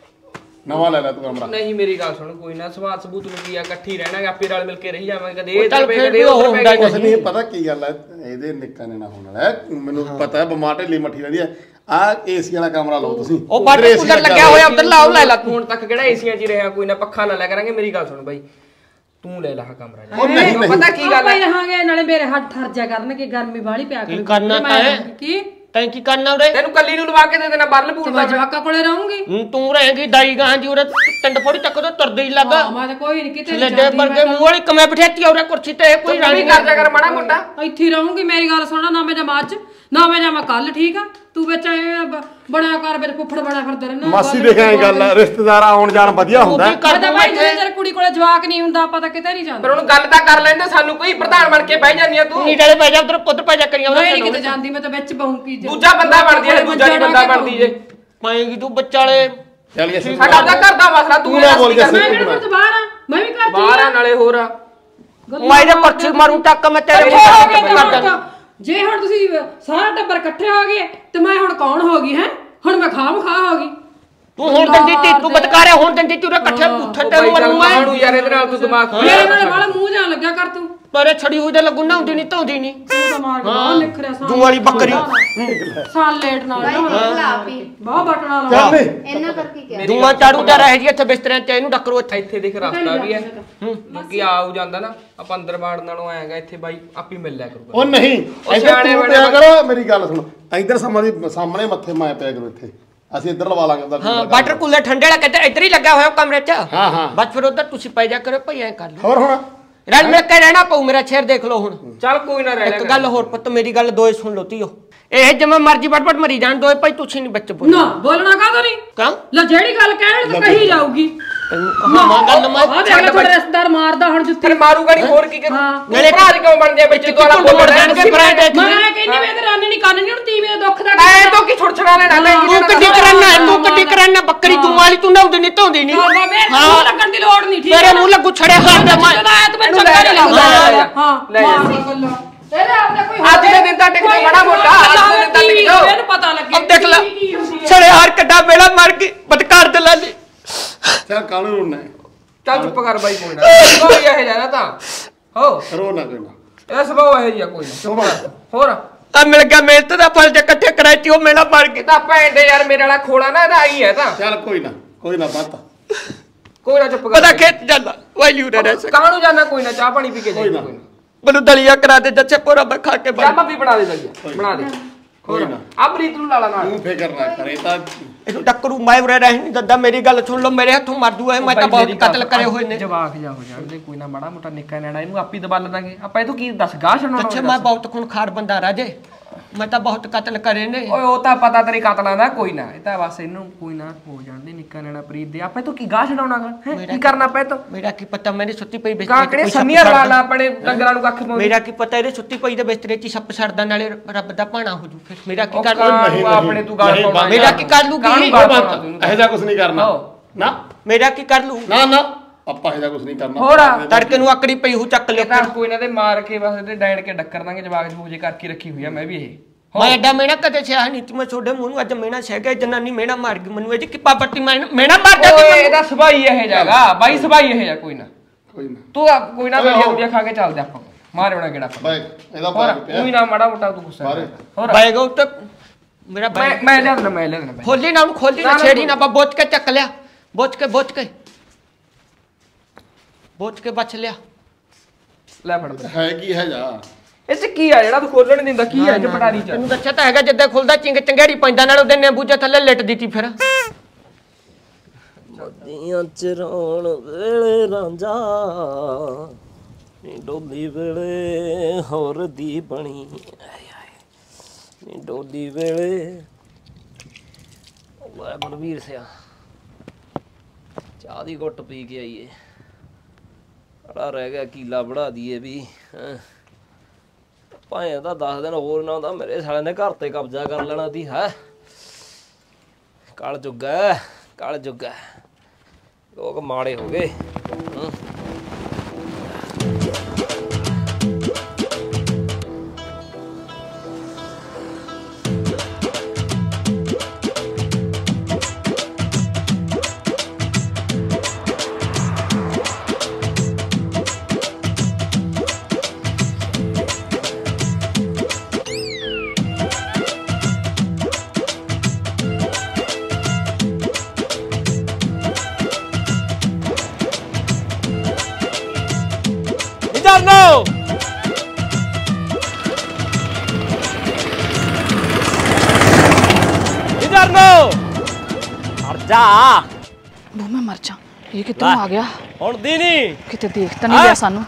ਨਵਾਂ ਲੈ ਲੈ ਤੂੰ ਕਮਰਾ ਨਹੀਂ ਮੇਰੀ ਗੱਲ ਸੁਣ ਕੋਈ ਨਾ ਸਵਾਤ ਸਬੂਤ ਨੂੰ ਕੀ ਆ ਇਕੱਠੀ ਰਹਿਣਾਗੇ ਆਪੇ ਨਾਲ ਮਿਲ ਕੇ ਰਹੀ ਜਾਵਾਂਗੇ ਕਦੇ ਚੱਲ ਇਧਰ ਪਏ ਫਿਰ ਕਦੇ ਉਹ ਉਧਰ ਹੁੰਦਾ ਪਏ ਕੁਛ ਨਹੀਂ ਪਤਾ ਕੀ ਗੱਲ ਹੈ ਇਹਦੇ ਨਿੱਕਾ ਨੇ ਨਾ ਹੋਣ ਵਾਲਾ ਹੈ ਮੈਨੂੰ ਪਤਾ ਹੈ ਬਿਮਾਰ ਢਿੱਲੀ ਮੱਠੀ ਰਹਿੰਦੀ ਹੈ ਆ ਏਸੀ ਵਾਲਾ ਕਮਰਾ ਲਓ ਤੁਸੀਂ ਉਹ ਬਾਟਰ ਕੂਲਰ ਲੱਗਿਆ ਹੋਇਆ ਉਧਰ ਲਾਓ ਲੈ ਲਾ ਤੂੰ ਹੁਣ ਤੱਕ ਕਿਹੜਾ ਏਸੀਆਂ 'ਚ ਹੀ ਰਿਹਾ ਕੋਈ ਨਾ ਪੱਖਾ ਲਾ ਲਿਆ ਕਰਾਂਗੇ ਮੇਰੀ ਗੱਲ ਸੁਣ ਬਾਈ ਤੂੰ ਲੈ ਲਾ ਕਮਰਾ ਉਹ ਨਹੀਂ ਪਤਾ ਕੀ ਗੱਲ ਭਾਈ ਰਹਾਂਗੇ ਨਾਲੇ ਮੇਰੇ ਹੱਥ ਠਰ ਜਾ ਕਰਨਗੇ ਗਰਮੀ ਵਾਲੀ ਪਿਆ ਕੀ ਕਰਨਾ ਕੀ ਤੈਂ ਕੀ ਕਰਨਾ ਉਰੇ ਤੈਨੂੰ ਕੱਲੀ ਨੂੰ ਲਵਾ ਕੇ ਦੇ ਦੇਣਾ ਬਰਲ ਪੂਰ ਮੈਂ ਜਵਾਕਾਂ ਕੋਲੇ ਰਹੂੰਗੀ ਤੂੰ ਰਹੇਂਗੀ ਦਾਈ ਗਾਂ ਜੀ ਉਰੇ ਟੰਡ ਫੋੜੀ ਚੱਕ ਤੋਂ ਤੁਰਦੇ ਹੀ ਲੱਗਾ ਮੈਂ ਤਾਂ ਕੋਈ ਨਹੀਂ ਕਿਤੇ ਲੈ ਦੇ ਵਰਗੇ ਮੂੰਹ ਵਾਲੀ ਕਮੇ ਬਿਠਾਤੀ ਉਰੇ ਕੁਰਸੀ ਤੇ ਕੋਈ ਰਾਣੀ ਕਰ ਜਾ ਕਰ ਮਾੜਾ ਮੋਟਾ ਇੱਥੇ ਹੀ ਰਹੂੰਗੀ ਮੇਰੀ ਗੱਲ ਸੁਣਾ ਨਾ ਮੈਂ ਜਾ ਅੱਜ ਨਾ ਮੈਂ ਜਾਵਾਂ ਕੱਲ ਠੀਕ ਆ ਤੂੰ ਵਿੱਚ ਬੜਾ ਕਰ ਮੇਰੇ ਫੁੱਫੜ ਬੜਾ ਫਿਰਦਾ ਰਹਿਣਾ ਮਾਸੀ ਦੇਖਿਆ ਗੱਲ ਰਿਸ਼ਤੇਦਾਰ ਆਉਣ ਜਾਣ ਵਧੀਆ ਹੁੰਦਾ ਕਰਦਾ ਭਾਈ ਜੇ ਕੁੜੀ ਕੋਲੇ ਜਵਾਕ ਨਹੀਂ ਹੁੰਦਾ ਆਪਾਂ ਤਾਂ ਕਿਤੇ ਨਹੀਂ ਜਾਂਦੇ ਪਰ ਉਹਨੂੰ ਗੱਲ ਤਾਂ ਕਰ ਲੈਂਦੇ ਸਾਨੂੰ ਕੋਈ ਪ੍ਰਧਾਨ ਬਣ ਕੇ ਬਹਿ ਜਾਂਦੀਆਂ ਤੂੰ ਨੀ ਡਲੇ ਪੈ ਜਾ ਉਧਰ ਪੁੱਤ ਪੈ ਜਾ ਕਰੀਆਂ ਮੈਂ ਨਹੀਂ ਕਿਤੇ ਜਾਂਦੀ ਮੈਂ ਤਾਂ ਵਿੱਚ ਬਹੂੰਗੀ ਦੂਜਾ ਬੰਦਾ ਬਣਦੀ ਹੈ ਦੂਜਾ ਨਹੀਂ ਬੰਦਾ ਬਣਦੀ ਜੇ ਪਾਏਗੀ ਤੂੰ ਬੱਚਾਲੇ ਚੱਲ ਗਿਆ ਸਾਡਾ ਤਾਂ ਘਰ ਦਾ ਮਸਲਾ ਤੂੰ ਨਾ ਬੋਲ ਗਿਆ ਮੈਂ ਕਿਹੜਾ ਤੋਂ ਬਾਹਰ ਆ ਮੈਂ ਵੀ ਕਰਦੀ ਬਾਹਰ ਆ ਨਾਲੇ ਹੋਰ ਆ ਮੈਂ ਇਹਦੇ ਪਰਚੀ ਮਾਰੂ ਟੱਕ ਮੈਂ ਤੇਰੇ ਮੂੰਹ ਤੇ ਕਰ ਦਾਂ ਜੇ ਹੁਣ ਤੁਸੀਂ ਸਾਰਾ ਟੱਬਰ ਇਕੱਠੇ ਹੋ ਗਏ ਤੇ ਮੈਂ ਹੁਣ ਕੌਣ ਹੋ ਗਈ ਹੈ ਹੁਣ ਮੈਂ ਖਾਮ ਖਾ ਹੋ ਗਈ ਤੂੰ ਹੁਣ ਦੰਦੀ ਤੀ ਤੂੰ ਬਤਕਾਰਿਆ ਹੁਣ ਦੰਦੀ ਤੂੰ ਇਕੱਠੇ ਪੁੱਠੇ ਤੇ ਮਰੂ ਮੈਂ ਯਾਰ ਇਹਦੇ ਨਾਲ ਤੂੰ ਦਿਮਾਗ ਮੇਰੇ ਨਾਲ ਵਾਲਾ ਮੂੰਹ ਜਾਣ ਲੱਗਿਆ ਕਰ ਤੂੰ ਤੇਰੇ ਛੜੀ ਹੋਈ ਤੇ ਲੱਗੂ ਨਾ ਹੁੰਦੀ ਨਹੀਂ ਧੌਂਦੀ ਨਹੀਂ ਤੂੰ ਤਾਂ ਮਾਰ ਕੇ ਬਾਹਰ ਨਿਖਰਿਆ ਸਾਂ ਦੂ ਵਾਲੀ ਬੱਕਰੀ ਸਾਲ ਲੇਟ ਨਾਲ ਬਹੁਤ ਬਟਣਾ ਲਾ ਚੱਲ ਨਹੀਂ ਇਹਨਾਂ ਕਰਕੇ ਕਿਹਾ ਦੂਆ ਚਾੜੂ ਜਾ ਰਹੇ ਜੀ ਇੱਥੇ ਬਿਸਤਰਿਆਂ ਤੇ ਇਹਨੂੰ ਡੱਕਰੋ ਇੱਥੇ ਇੱਥੇ ਦੇਖ ਰਸਤਾ ਵੀ ਹੈ ਲੋਕੀ ਆਉ ਜਾਂਦਾ ਨਾ ਆਪਾਂ ਅੰਦਰ ਬਾੜ ਨਾਲੋਂ ਆਏਗਾ ਇੱਥੇ ਬਾਈ ਆਪੀ ਮਿਲ ਲਿਆ ਕਰੂਗਾ ਉਹ ਨਹੀਂ ਇੱਧਰ ਤੂੰ ਪਿਆ ਕਰੋ ਮੇਰੀ ਗੱਲ ਸੁਣ ਇੱਧਰ ਸਾਹਮਣੇ ਮੱਥੇ ਮਾਇਆ ਪਿਆ ਕਰੋ ਇੱਥੇ ਅਸੀਂ ਇੱਧਰ ਲਵਾ ਲਾਂਗੇ ਉਧਰ ਹਾਂ ਵਾਟਰ ਕੂਲਰ ਠੰਡੇ ਵਾਲਾ ਕਿਤੇ ਇੱਧਰ ਹੀ ਲੱਗਾ ਹੋਇਆ ਕਮਰੇ 'ਚ ਹਾਂ ਹਾਂ ਬਸ ਫਿਰ ਉਧਰ ਤੁਸੀਂ ਪੈ ਜਾ ਕਰੋ ਭਈ ਐ ਕਰ ਲਓ ਹੋਰ ਹੁਣ ਰਲ ਮਿਲ ਕੇ ਰਹਿਣਾ ਪਊ ਮੇਰਾ ਸ਼ੇਰ ਦੇਖ ਲਓ ਹੁਣ ਚੱਲ ਕੋਈ ਨਾ ਰਹਿ ਇੱਕ ਗੱਲ ਹੋਰ ਪੁੱਤ ਮੇਰੀ ਗੱਲ ਦੋਏ ਸੁਣ ਲੋ ਧੀਓ ਇਹ ਜਿਵੇਂ ਮਰਜੀ ਬਟਬਟ ਮਰੀ ਜਾਣ ਦੋਏ ਭਾਈ ਤੁਸੀਂ ਨਹੀਂ ਬੱਚੇ ਬੋਲ ਨਾ ਬੋਲਣਾ ਕਾਹਦੋਂ ਨਹੀਂ ਕਿਉਂ ਲੈ ਜਿਹੜੀ ਗੱਲ ਕਹਿਣ ਤਾਂ ਕਹੀ ਜਾਊਗੀ ਮਾਂ ਗੱਲ ਮੈਂ ਆ ਦੇਖ ਲੈ ਤੁਹਾਡਾ ਰਿਸ਼ਤੇਦਾਰ ਮਾਰਦਾ ਹੁਣ ਜੁੱਤੀ ਫਿਰ ਮਾਰੂਗਾ ਨਹੀਂ ਹੋਰ ਕੀ ਕਰੂ ਨਾਲੇ ਭਰਾ ਕਿਉਂ ਬਣਦੇ ਵਿੱਚ ਦੁਆਰਾ ਮਰ ਜਾਣਗੇ ਭਰਾ ਦੇਖ ਮੈਂ ਕਹਿੰਦੀ ਵੇ ਤੇ ਰਾਨੀ ਨਹੀਂ ਕੰਨ ਨਹੀਂ ਹੁਣ ਤੀਵੇਂ ਦੁੱਖ ਦਾ ਐ ਤੋਂ ਕੀ ਛੁੜਛੜਾ ਲੈਣਾ ਲੈ ਤੂੰ ਕੱਢੀ ਕਰਨਾ ਤੂੰ ਕੱਢੀ ਕਰਨਾ ਬੱਕਰੀ ਤੂੰ ਵਾਲੀ ਤੂੰ ਨਹਾਉਂਦੀ ਨਹੀਂ ਧੋਂਦੀ ਨਹੀਂ ਹਾਂ ਲੱਗਣ ਦੀ ਲੋੜ ਨਹੀਂ ਠੀਕ ਤੇਰੇ ਮੂੰਹ ਲੱਗੂ ਛੜੇ ਹੱਥ ਤੇ ਮੈਂ ਤੂੰ ਚੰਗਾ ਨਹੀਂ ਲੱਗਦਾ ਹਾਂ ਲੈ ਗੱਲਾਂ ਇਹਦੇ ਆਪਦਾ ਕੋਈ ਅੱਜ ਦੇ ਦਿਨ ਤਾਂ ਟਿਕ ਜਾ ਬੜਾ ਮੋਟਾ ਅੱਜ ਦੇ ਦਿਨ ਤਾਂ ਟਿਕ ਜਾ ਇਹਨੂੰ ਪਤਾ ਲੱਗੇ ਅਬ ਦੇਖ ਲੈ ਛੜੇ ਹਾਰ ਕੱਢਾ ਵੇਲਾ ਮਾਰ ਕੇ ਬਤਕਾਰ ਦੇ ਲੈ ਲਈ ਚੱਲ ਕਾਹਨੂੰ ਰੋਣਾ ਚੱਲ ਚੁੱਪ ਕਰ ਬਾਈ ਕੋਈ ਨਾ ਕੋਈ ਇਹ ਜਾਣਾ ਤਾਂ ਹੋ ਰੋ ਨਾ ਕੋਈ ਨਾ ਇਹ ਸੁਭਾਅ ਇਹ ਜਿਹਾ ਕੋਈ ਨਾ ਹੋਰ ਆ ਮਿਲ ਗਿਆ ਮਿਹਨਤ ਦਾ ਫਲ ਜੇ ਇਕੱਠੇ ਕਰਾਈ ਉਹ ਮੇਲਾ ਮਾਰ ਕੇ ਤਾਂ ਭੈਣ ਦੇ ਯਾਰ ਮੇਰੇ ਵਾਲਾ ਖੋਲਾ ਨਾ ਇਹਦਾ ਆਈ ਹੈ ਤਾਂ ਚੱਲ ਕੋਈ ਨਾ ਬਾਤ ਕੋਈ ਨਾ ਚੁੱਪ ਕਰ ਪਤਾ ਖੇਤ ਜਾਂਦਾ ਵਾਲੀ ਉਰੇ ਰਹਿ ਸਕ ਕਾਹਨੂੰ ਜਾਣਾ ਕੋਈ ਨਾ ਚਾਹ ਪਾਣੀ ਪੀ ਕੇ ਜਾਈਂ ਕੋਈ ਨਾ ਮੈਨੂੰ ਦਲੀਆ ਕਰਾ ਦੇ ਜੱਛੇ ਪੂਰਾ ਮੈਂ ਖਾ ਕੇ ਚਾਹ ਵੀ ਬਣਾ ਦੇ ਦਈਏ ਬਣਾ ਦੇ ਕੋਈ ਨਾ ਆ ਪ੍ਰੀਤ ਨੂੰ ਲਾਲਾ ਨਾਲ ਤੂੰ ਫਿਕਰ ਨਾ ਕਰੇ ਤਾਂ ਇਹਨੂੰ ਟੱਕਰੂ ਮੈਂ ਉਰੇ ਰਹਿ ਨਹੀਂ ਦੱਦਾ ਮੇਰੀ ਗੱਲ ਸੁਣ ਲਓ ਮੇਰੇ ਹੱਥੋਂ ਮਰ ਜੂਆ ਮੈਂ ਤਾਂ ਬਹੁਤ ਕਤਲ ਕਰੇ ਹੋਏ ਨੇ ਜਵਾਕ ਜਾ ਹੋ ਜਾਣਦੇ ਕੋਈ ਨਾ ਮਾੜਾ ਮੋਟਾ ਨਿੱਕਾ ਨੈਣਾ ਇਹਨੂੰ ਆਪੀ ਦਬਾ ਦਾਂਗੇ ਆਪਾਂ ਇਹ ਤੋਂ ਕੀ ਦੱਸ ਗਾਹ ਛੱਡਣਾ ਅੱਛਾ ਮੈਂ ਬਹੁਤ ਖੁਨਖਾਰ ਬੰਦਾ ਰਾਜੇ ਮੈਂ ਤਾਂ ਬਹੁਤ ਕਤਲ ਕਰੇ ਨੇ। ਓਏ ਉਹ ਤਾਂ ਪਤਾ ਤੇਰੀ ਕਤਲਾਂ ਦਾ, ਕੋਈ ਨਾ ਇਹ ਤਾਂ ਬਸ ਇਹਨੂੰ ਕੋਈ ਨਾ ਹੋ ਜਾਂਦੇ ਨਿੱਕਾ ਨੈਣਾ ਪ੍ਰੀਤ ਦੇ। ਆਪੇ ਤੂੰ ਕੀ ਗਾਹ ਛਡਾਉਣਾਗਾ ਹੈ, ਕੀ ਕਰਨਾ ਪਏ ਤੋ? ਮੇਰਾ ਕੀ ਪਤਾ, ਮੈਨੇ ਸੁੱਤੀ ਪਈ ਬਿਸਤਰੇ ਕਾਂ ਕਿਹੜੇ ਸੰਨੀਆਂ ਲਾ ਲਾ ਆਪਣੇ ਡੰਗਰਾਂ ਨੂੰ ਕੱਖ ਪਾਉਂਦੇ। ਮੇਰਾ ਕੀ ਪਤਾ ਇਹਦੇ ਸੁੱਤੀ ਪਈ ਦੇ ਬਿਸਤਰੇ 'ਚ ਸੱਪ ਛੱਡਦਾ, ਨਾਲੇ ਰੱਬ ਦਾ ਭਾਣਾ ਹੋ ਜੂ। ਫਿਰ ਮੇਰਾ ਕੀ ਕਰ ਲੂ? ਆਪਣੇ ਤੂੰ ਗਾਲ ਪਾਉਣਾ, ਮੇਰਾ ਕੀ ਕਰ ਲੂਗੀ? ਇਹੋ ਜਿਹਾ ਕੁਝ ਨਹੀਂ ਕਰਨਾ ਨਾ। ਮੇਰਾ ਕੀ ਕਰ ਲੂ? ਨਾ ਨਾ ਆਪਾਂ ਇਹੋ ਜਿਹਾ ਕੁਝ ਨਹੀਂ ਕਰਨਾ। ਹੋਰ ਤੜਕੇ ਨੂੰ ਆਕੜੀ ਪਈ ਹੂ ਚੱਕ ਲਿਓ। ਤਾਂ ਕੋਈ ਨਾ ਤੇ ਮਾਰ ਕੇ ਬਸ ਇਹਦੇ ਡੈਣ ਕੇ ਡੱਕਰ ਦਾਂਗੇ, ਜਵਾਗ ਜੂਜੇ ਕਰਕੇ ਰੱਖੀ ਹੋਈ ਆ ਮੈਂ ਵੀ ਇਹ। ਮੈਂ ਐਡਾ ਮੇਣਾ ਕਦੇ ਛਿਆ ਨਹੀਂ ਤੂੰ, ਮੈਂ ਛੋਡੇ ਮੂੰਹ ਨੂੰ ਅੱਜ ਮੇਣਾ ਛਹਿ ਗਿਆ। ਜਨਾਨੀ ਮੇਣਾ ਮਾਰ ਗਈ ਮੈਨੂੰ, ਇਹਦੀ ਕਿਪਾ ਪੱਟੀ ਮੇਣਾ ਮਾਰ ਜਾ। ਓਏ ਇਹਦਾ ਸੁਭਾਈ ਇਹ ਜਾਗਾ ਬਾਈ, ਸੁਭਾਈ ਇਹ ਜਾ। ਕੋਈ ਨਾ ਕੋਈ ਨਾ ਤੂੰ ਕੋਈ ਨਾ ਵਧੀਆ ਵਧੀਆ ਖਾ ਕੇ ਚੱਲਦੇ ਆਪਾਂ, ਮਾਰ ਹੋਣਾ ਕਿਹੜਾ ਬਾਈ ਇਹਦਾ ਹੋਰ ਬਾਈ ਪਿਆ ਕੋਈ ਨਾ ਮਾੜਾ ਮੋਟਾ ਤੂੰ ਗੁੱਸਾ ਹੋਰ ਬਾਈ ਗੋ ਤੇ ਮੇਰਾ ਬਾਈ ਮੈਂ ਲਿਆਂਦਾ ਬਾਈ ਖੋਲੀ ਨਾ, ਉਹਨੂੰ ਖੋਲੀ ਨਾ, ਛੇੜੀ ਨਾ, ਬੋਚ ਕੇ ਚੱਕ ਲਿਆ। ਬੋਚ ਕੇ ਬਚ ਲਿਆ। ਲੈ ਫੜ ਹੈ ਕੀ ਹੈ ਜਾ ਇਹ ਚ ਕੀ ਆ ਜਿਹੜਾ ਤੂੰ ਖੋਲਣ ਨਹੀਂ ਦਿੰਦਾ? ਕੀ ਆ ਇਹ ਪਟਾਰੀ ਚ? ਤੈਨੂੰ ਦੱਸਿਆ ਤਾਂ ਹੈਗਾ, ਜਿੱਦਾਂ ਖੁੱਲਦਾ ਚੰਗੇੜੀ ਪੈਂਦਾ, ਨਾਲ ਉਹਦੇ ਨਿੰਬੂ ਜੇ ਥੱਲੇ ਲਿਟ ਦਿੱਤੀ। ਫਿਰ ਮੋਦੀਆਂ ਚਰਾਉਣ ਵੇਲੇ ਰਾਂਝਾ ਨੀ ਡੋਲੀ ਵੇਲੇ ਹੋਰ ਦੀ ਬਣੀ, ਨੀ ਡੋਲੀ ਵੇਲੇ। ਲੈ ਬਲਵੀਰ ਸਿਆ ਚਾਹ ਦੀ ਘੁੱਟ ਪੀ ਕੇ ਆਈਏ। ਬੜਾ ਰਹਿ ਗਿਆ ਕੀਲਾ ਬੜਾ ਦੀਏ ਵੀ। ਭਾਵੇਂ ਤਾਂ 10 ਦਿਨ ਹੋਰ ਨਾ ਹੁੰਦਾ, ਮੇਰੇ ਸਾਲੇ ਨੇ ਘਰ ਤੇ ਕਬਜ਼ਾ ਕਰ ਲੈਣਾ ਸੀ। ਹੈ ਕਲ ਜੁੱਗਾ ਲੋਕ ਮਾੜੇ ਹੋ ਗਏ। No! इधर नो हट जा। वो मैं मर जा, ये कितों आ गया ਹੁਣ ਦੀ ਨਹੀਂ किते देख तो नहीं लिया सानू।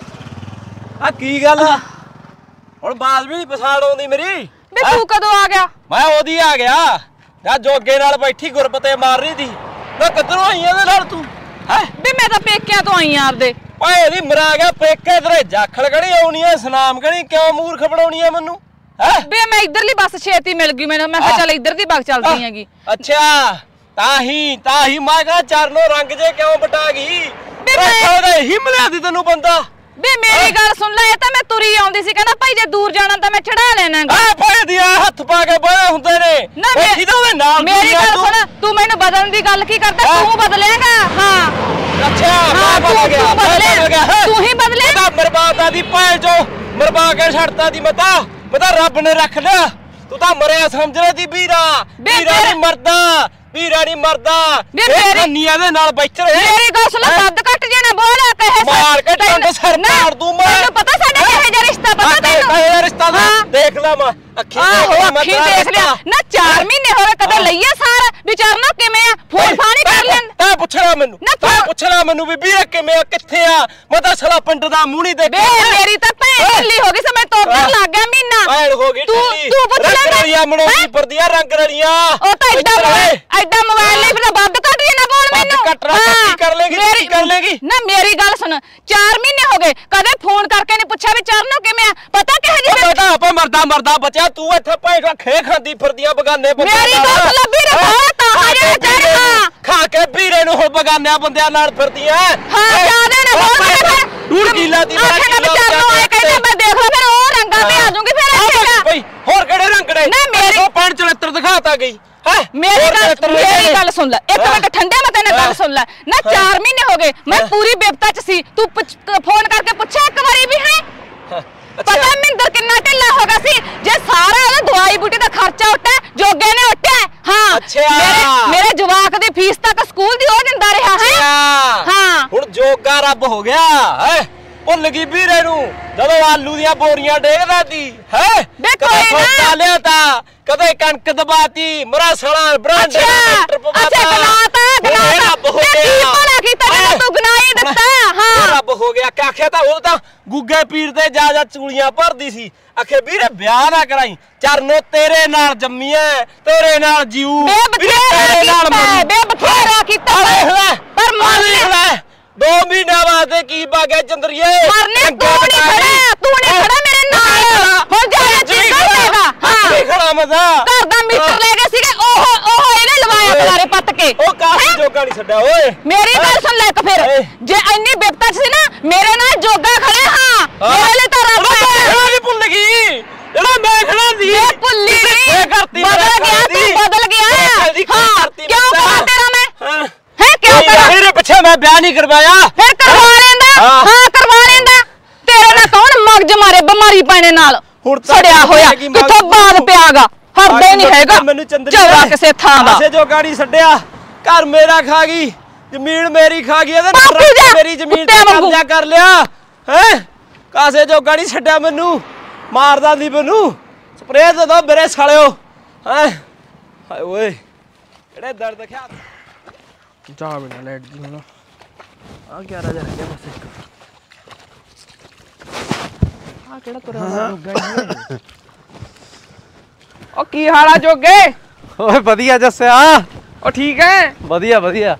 ਆ ਕੀ ਗੱਲ ਆ ਹੁਣ ਬਾਜ਼ ਵੀ ਨਹੀਂ ਪਛਾਣ ਆਉਂਦੀ ਮੇਰੀ। बे तू कदों आ गया? ਮੈਂ ਉਹਦੀ ਆ ਗਿਆ ਜਾਂ ਜੋਗੇ ਨਾਲ ਬੈਠੀ ਗੁਰਪਤੇ ਮਾਰ ਰਹੀ ਦੀ। ਮੈਂ ਕਿੱਧਰੋਂ ਆਈ ਇਹਦੇ ਨਾਲ ਤੂੰ? ਹੈ बे मैं तो पेकिया तो आई हां आपदे। ਓਏ ਦੀ ਮਰਾ ਗਿਆ ਪੇਕੇ ਤੇਰੇ ਜਾਖਲ ਗਣੀ ਆਉਣੀ ਐ, ਸਨਾਮ ਗਣੀ ਕਿਉਂ ਮੂਰਖ ਬਣਾਉਣੀ ਐ ਮੈਨੂੰ? ਹੈ बे मैं इधरली बस छेती मिल गई मैंने, मैं कहा चल इधर दी बग चलती हैगी। ਅੱਛਾ ਤਾਹੀ ਮੈਂ ਕਹਾ ਚਰਨੋਂ ਰੰਗ ਜੇ ਕਿਉਂ ਬਟਾ ਗਈ? ਬੇ ਹੀ ਮਿਲਿਆ ਦੀ ਤੈਨੂੰ ਬੰਦਾ। बे मेरी गल सुन ले, ये तो मैं तुरी आउंदी सी, कहना भाई जे दूर जाना तो मैं चढ़ा लेनागा। आ भाई दिया हੱਥ ਪਾ ਕੇ ਬੋਏ ਹੁੰਦੇ ਨੇ ना मेरी गल सुन, तू मैनू बदलने दी गल की करदा? तू बदलेगा? हां अच्छा हाँ, मैं बदल गया तू ही बदले। बर्बादा दी भैन जो मरवा के छड़ता दी पता रब ने रख लिया। तू तो मरिया समझ रही थी वीरा नहीं मरदा, वीरा नहीं मरदा। खन्निया दे नाल बैठ रहे। मेरी गल सुन, कद कट जे ना बोल कहे मार के टंग सर मार दूं मैं। तैनू पता साडा किहे जा रिश्ता? पता तैनू ये रिश्ता देख ला मैं अखी देख लिया ना। 4 महीने हो गए कदे लईए सार विचारना किवें आ? फोन फानी कर लें ता पुछला मेनू, ता पुछला मेनू भी वीरा किवें आ किथे आ? मैं तां साला पिंड दा मूंह नहीं देखा। बे मेरी तां भैन ढिल्ली हो गई, समय तो उधर लग गया महीना। भैन हो गई ढिल्ली, तू पुछ ले रंगड़ियां मनोगी परदियां रंगड़ियां। ओ तां एडा मोबाइल नहीं फिर बद कट जे ना बोल मेनू। कट रहा की कर लेगी ना मेरी गल सुन, 4 महीने हो गए कदे फोन करके नहीं पूछा भी चरनो किवें आ? पता कहे जी बेटा आपा मरदा बचा तू इथे पैसा खे खांदी फिरदियां बगाने बंदे। मेरी गल लबी रे बहुत हाजे चढ़ा खा के ਵੀਰੇ ਨੂੰ ਹੁਣ ਬਗਾਨਿਆਂ ਬੰਦਿਆਂ ਨਾਲ ਫਿਰਦੀਆਂ। ਹਾਂ ਜਾਦੇ ਨਾ ਬਹੁਤ ਦੂਰ ਕੀਲਾ ਦੀ ਮੈਂ ਚਰਨੋ ਆਏ ਕਹਿੰਦੇ ਮੈਂ ਦੇਖ ਲਾ ਫਿਰ ਉਹ ਰੰਗਾਂ ਤੇ ਆ ਜਾਊਂਗੀ ਫਿਰ ਬਈ ਹੋਰ ਕਿਹੜੇ ਰੰਗੜੇ ਨਾ ਮੇਰੀ ਉਹ ਪੈਣ ਚਲੱਤਰ ਦਿਖਾਤਾ ਗਈ ਹੈ। मेरी गल सुन ले, एक मिनट ठंडे मत ना गल सुन ले ना। 4 महीने हो गए मैं पूरी बेवता च सी, तू फोन करके पूछा एक बारी भी है? पता मिंदर कितना ढिल्ला होगा सी जे सारा दवाई बूटी का खर्चा उठा जोगे ने उठा। हाँ अच्छा मेरे जवाक दी फीस तक स्कूल दी हो दिंदा रहा है। हाँ हुण जोगा रब हो गया है। भुल गई वीरे नू जदों आलू दियां बोरियां डेगदा दी है। कदे लिया ता कदे कणक दबाती मरा सड़ा ब्रांड अच्छा गनाता रब हो गया की भला कीता तू गनाई दित्ता। हां रब ਹੋ ਗਿਆ ਕਿ ਆਖਿਆ ਤਾਂ ਉਹ ਤਾਂ ਗੁੱਗੇ ਪੀਰ ਦੇ ਜਾ ਚੂਲੀਆਂ ਭਰਦੀ ਸੀ ਆਖੇ ਵੀਰੇ ਵਿਆਹ ਨਾ ਕਰਾਈ ਚਰਨੋ ਤੇਰੇ ਨਾਲ ਜੰਮੀ ਐ ਤੇਰੇ ਨਾਲ ਜੀਊ ਤੇਰੇ ਨਾਲ ਮਰੂ ਬੇ ਬਥੇਰਾ ਕੀਤਾ ਪਰ ਮਾਰ ਲੈ 2 ਮਹੀਨਾ ਬਾਅਦ ਕੀ ਬਾਗਿਆ ਚੰਦਰੀਏ ਮਰਨੇ ਤੂੰ ਨਹੀਂ ਖੜਾ ਮੇਰੇ ਨਾਲ ਹੁਣ ਜਾ ਚੀਜ਼ਾਂ ਹਾਂ ਖੜਾ ਮਜ਼ਾ ਘਰ ਦਾ ਮੀਟਰ ਲੈ ਗਏ ਸੀਗੇ ਉਹ ਇਹਨੇ ਲਵਾਇਆ ਦੁਆਰੇ ਪੱਟ ਕੇ ਉਹ ਕਾਹੀ ਜੋਗਾ ਨਹੀਂ ਛੱਡਿਆ ਓਏ ਮੇਰੀ ਗੱਲ ਸੁਣ ਲੈ ਇੱਕ ਫਿਰ ਜੇ ਇੰਨੀ ਬਿਪਤਾ ਚ ਸੀ ਨਾ ਮੇਰੇ ਨਾਲ ਜੋਗਾ ਖੜੇ ਹਾਂ ਮੇਰੇ ਲਈ ਤਾਂ ਰੱਬ ਨਹੀਂ ਭੁੱਲ ਗਈ ਜਿਹੜਾ ਮੈਂ ਖੜਾ ਸੀ ਇਹ ਭੁੱਲੀ ਨਹੀਂ ਬਦਲ ਗਿਆ ਹਾਂ ਕਿਉਂ ਕਰਾਂ ਤੇਰਾ ਮੈਂ ਹੈ ਕਿਉਂ ਕਰਾਂ ਮੇਰੇ ਪਿੱਛੇ ਮੈਂ ਵਿਆਹ ਨਹੀਂ ਕਰਵਾਇਆ ਫਿਰ ਕਰਵਾ ਲੈਂਦਾ ਹਾਂ ਕਰਵਾ ਲੈਂਦਾ ਤੇਰੇ ਨਾਲ ਕੌਣ ਮਗਜ ਮਾਰੇ ਬਿਮਾਰੀ ਪੈਣੇ ਨਾਲ ਸੜਿਆ ਹੋਇਆ ਕਿੱਥੋਂ ਬਾਦ ਪਿਆਗਾ ਹਰਦੇ ਨਹੀਂ ਹੈਗਾ ਮੈਨੂੰ ਚੰਦਰੀ ਚੌੜਾ ਕਿਸੇ ਥਾਂ ਦਾ ਕਿਸੇ ਜੋ ਗਾੜੀ ਛੱਡਿਆ ਘਰ ਮੇਰਾ ਖਾ ਗਈ ਜ਼ਮੀਨ ਮੇਰੀ ਖਾ ਗਈ ਇਹਦੇ ਨਾਲ ਮੇਰੀ ਜ਼ਮੀਨ ਤੇ ਕਬਜ਼ਾ ਕਰ ਲਿਆ ਹੈ ਕਾਸੇ ਜੋ ਗਾੜੀ ਛੱਡਿਆ ਮੈਨੂੰ ਮਾਰਦਾ ਦੀ ਮੈਨੂੰ ਸਪਰੇਅ ਦੇ ਦੋ ਮੇਰੇ ਸਾਲਿਓ ਹੈ ਹਾਏ ਓਏ ਕਿਹੜੇ ਦਰਦ ਦੇਖਿਆ ਜਾ ਬਿਨਾ ਲੈਟ ਦੀ ਹੁਣ ਆ 11 ਜਾ ਗਿਆ ਬਸ ਇੱਕ ਆ ਕਿਹੜਾ ਤੁਰਿਆ ਜੋਗਾ ਉਹ ਕੀ ਹਾਲ ਆ ਜੋਗੇ ਓਏ ਵਧੀਆ ਜੱਸਿਆ ਉਹ ਠੀਕ ਹੈ ਵਧੀਆ ਵਧੀਆ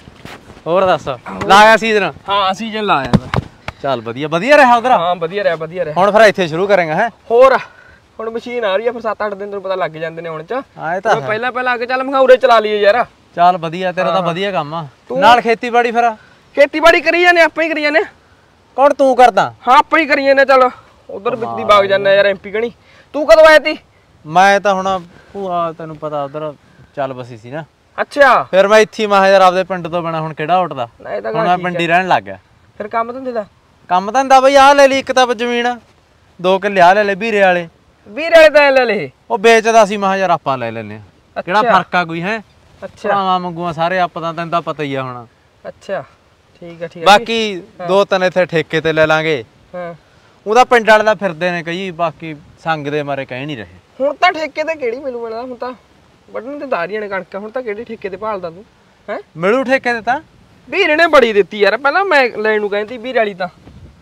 ਹੋਰ ਦੱਸ ਲਾਇਆ ਸੀਜ਼ਨ ਹਾਂ ਸੀਜ਼ਨ ਲਾਇਆ ਚੱਲ ਵਧੀਆ ਰਿਹਾ ਉਧਰ ਹਾਂ ਵਧੀਆ ਰਿਹਾ ਹੁਣ ਫਿਰ ਇੱਥੇ ਸ਼ੁਰੂ ਕਰਾਂਗਾ ਹੈ ਹੋਰ ਹੁਣ ਮਸ਼ੀਨ ਆ ਰਹੀ ਆ ਫਿਰ 7-8 ਦਿਨ ਤੈਨੂੰ ਪਤਾ ਲੱਗ ਜਾਂਦੇ ਨੇ ਹੁਣ ਚ ਹਾਂ ਇਹ ਤਾਂ ਪਹਿਲਾਂ ਆ ਕੇ ਚੱਲ ਮਖਾਉਰੇ ਚਲਾ ਲਈਏ ਯਾਰ ਚੱਲ ਵਧੀਆ ਤੇਰਾ ਤਾਂ ਵਧੀਆ ਕੰਮ ਆ ਨਾਲ ਖੇਤੀਬਾੜੀ ਫਿਰ ਖੇਤੀਬਾੜੀ ਕਰੀ ਜਾਂਦੇ ਆਪਾਂ ਹੀ ਕਰੀ ਜਾਂਦੇ ਕੌਣ ਤੂੰ ਕਰਦਾ ਹਾਂ ਆਪਾਂ ਹੀ ਕਰੀ ਜਾਂਦੇ ਚੱਲ ਉਧਰ ਬਿਜਲੀ ਬਾਗ ਜਾਂਦਾ ਯਾਰ ਐਮਪੀ ਕਣੀ ਤੂੰ ਕਦੋਂ ਆਇਆ ਤੀ ਮੈਂ ਤਾਂ ਹੁਣ ਭੂਆ ਤੈਨੂੰ ਪਤਾ ਉਧਰ ਚੱਲ ਬਸੀ ਸੀ ਨਾ ਅੱਛਾ ਫਿਰ ਮੈਂ ਇੱਥੇ ਮਹਾ ਯਾਰ ਆਪਦੇ ਪਿੰਡ ਤੋਂ ਬਣਾ ਹੁਣ ਕਿਹੜਾ ਉੱਠਦਾ ਹੁਣ ਮੈਂ ਪਿੰਡੀ ਰਹਿਣ ਲੱਗ ਗਿਆ ਫਿਰ ਕੰਮ ਧੰਦੇ ਦਾ ਕੰਮ ਧੰਦਾ ਬਈ ਆਹ ਲੈ ਲਈ ਇੱਕ ਤਾਂ ਜ਼ਮੀਨ 2 ਕਿੱਲੇ ਆ ਲੈ ਵੀਰੇ ਵਾਲੇ ਤਾਂ ਲੈ ਲੈ ਉਹ ਵੇਚਦਾ ਸੀ ਮਹਾ ਯਾਰ ਆਪਾਂ ਲੈ ਲੈਨੇ ਆ ਕਿਹੜਾ ਫਰਕ ਆ ਕੋਈ ਹੈ ਅੱਛਾ ਭਰਾਵਾਂ ਮੰਗੂਆਂ ਸਾਰੇ ਆਪਾਂ ਤਾਂ ਤੈਨੂੰ ਤਾਂ ਪਤਾ ਹੀ ਆ ਹੁਣ ਅੱਛਾ ਠੀਕ ਆ ਬਾਕੀ 2-3 ਇੱਥੇ ਠੇਕੇ ਤੇ ਲੈ ਲਾਂਗੇ ਹਾਂ ਉਹਦਾ ਪਿੰਡ ਵਾਲੇ ਦਾ ਫਿਰਦੇ ਨੇ ਕਈ ਬਾਕੀ ਸੰਗ ਦੇ ਮਾਰੇ ਕਹਿ ਨਹੀਂ ਰਹੇ ਹੁਣ ਤਾਂ ਠੇਕੇ ਤੇ ਕਿਹੜੀ ਮਿਲੂ ਮਿਲਦਾ ਹੁਣ ਤਾਂ ਵੱਢਣ ਤੇ ਦਾਰੀਆਂ ਨੇ ਕਣਕਾਂ ਹੁਣ ਤਾਂ ਕਿਹੜੇ ਠੇਕੇ ਤੇ ਭਾਲਦਾ ਤੂੰ ਹੈ ਮਿਲੂ ਠੇਕੇ ਤੇ ਤਾਂ ਵੀਰੇ ਨੇ ਬੜੀ ਦਿੱਤੀ ਯਾਰ ਪਹਿਲਾਂ ਮੈਂ ਲੈਣ ਨੂੰ ਕਹਿੰਦੀ ਵੀਰੇ ਵਾਲੀ ਤਾਂ